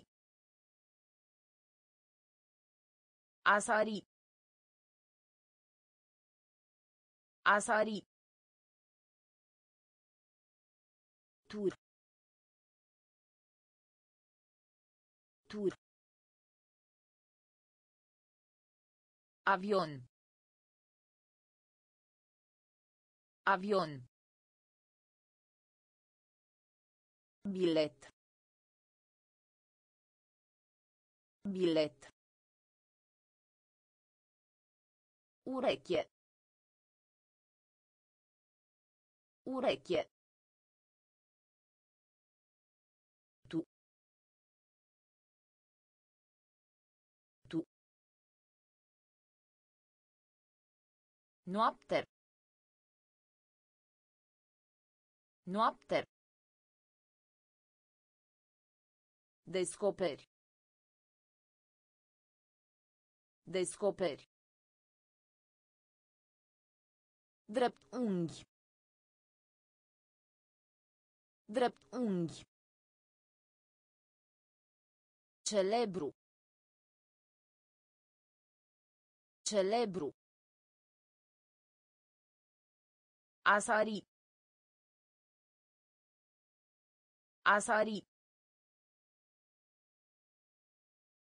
Asari. Asari. Tur. Tur. Avion. Avion. Bilet. Bilet. Urechie. Urechie. Tu. Tu. Noapte. Noapte. Descoperi. Descoperi. Drept unghi. Drept unghi. Celebru. Celebru. Asari. Asari.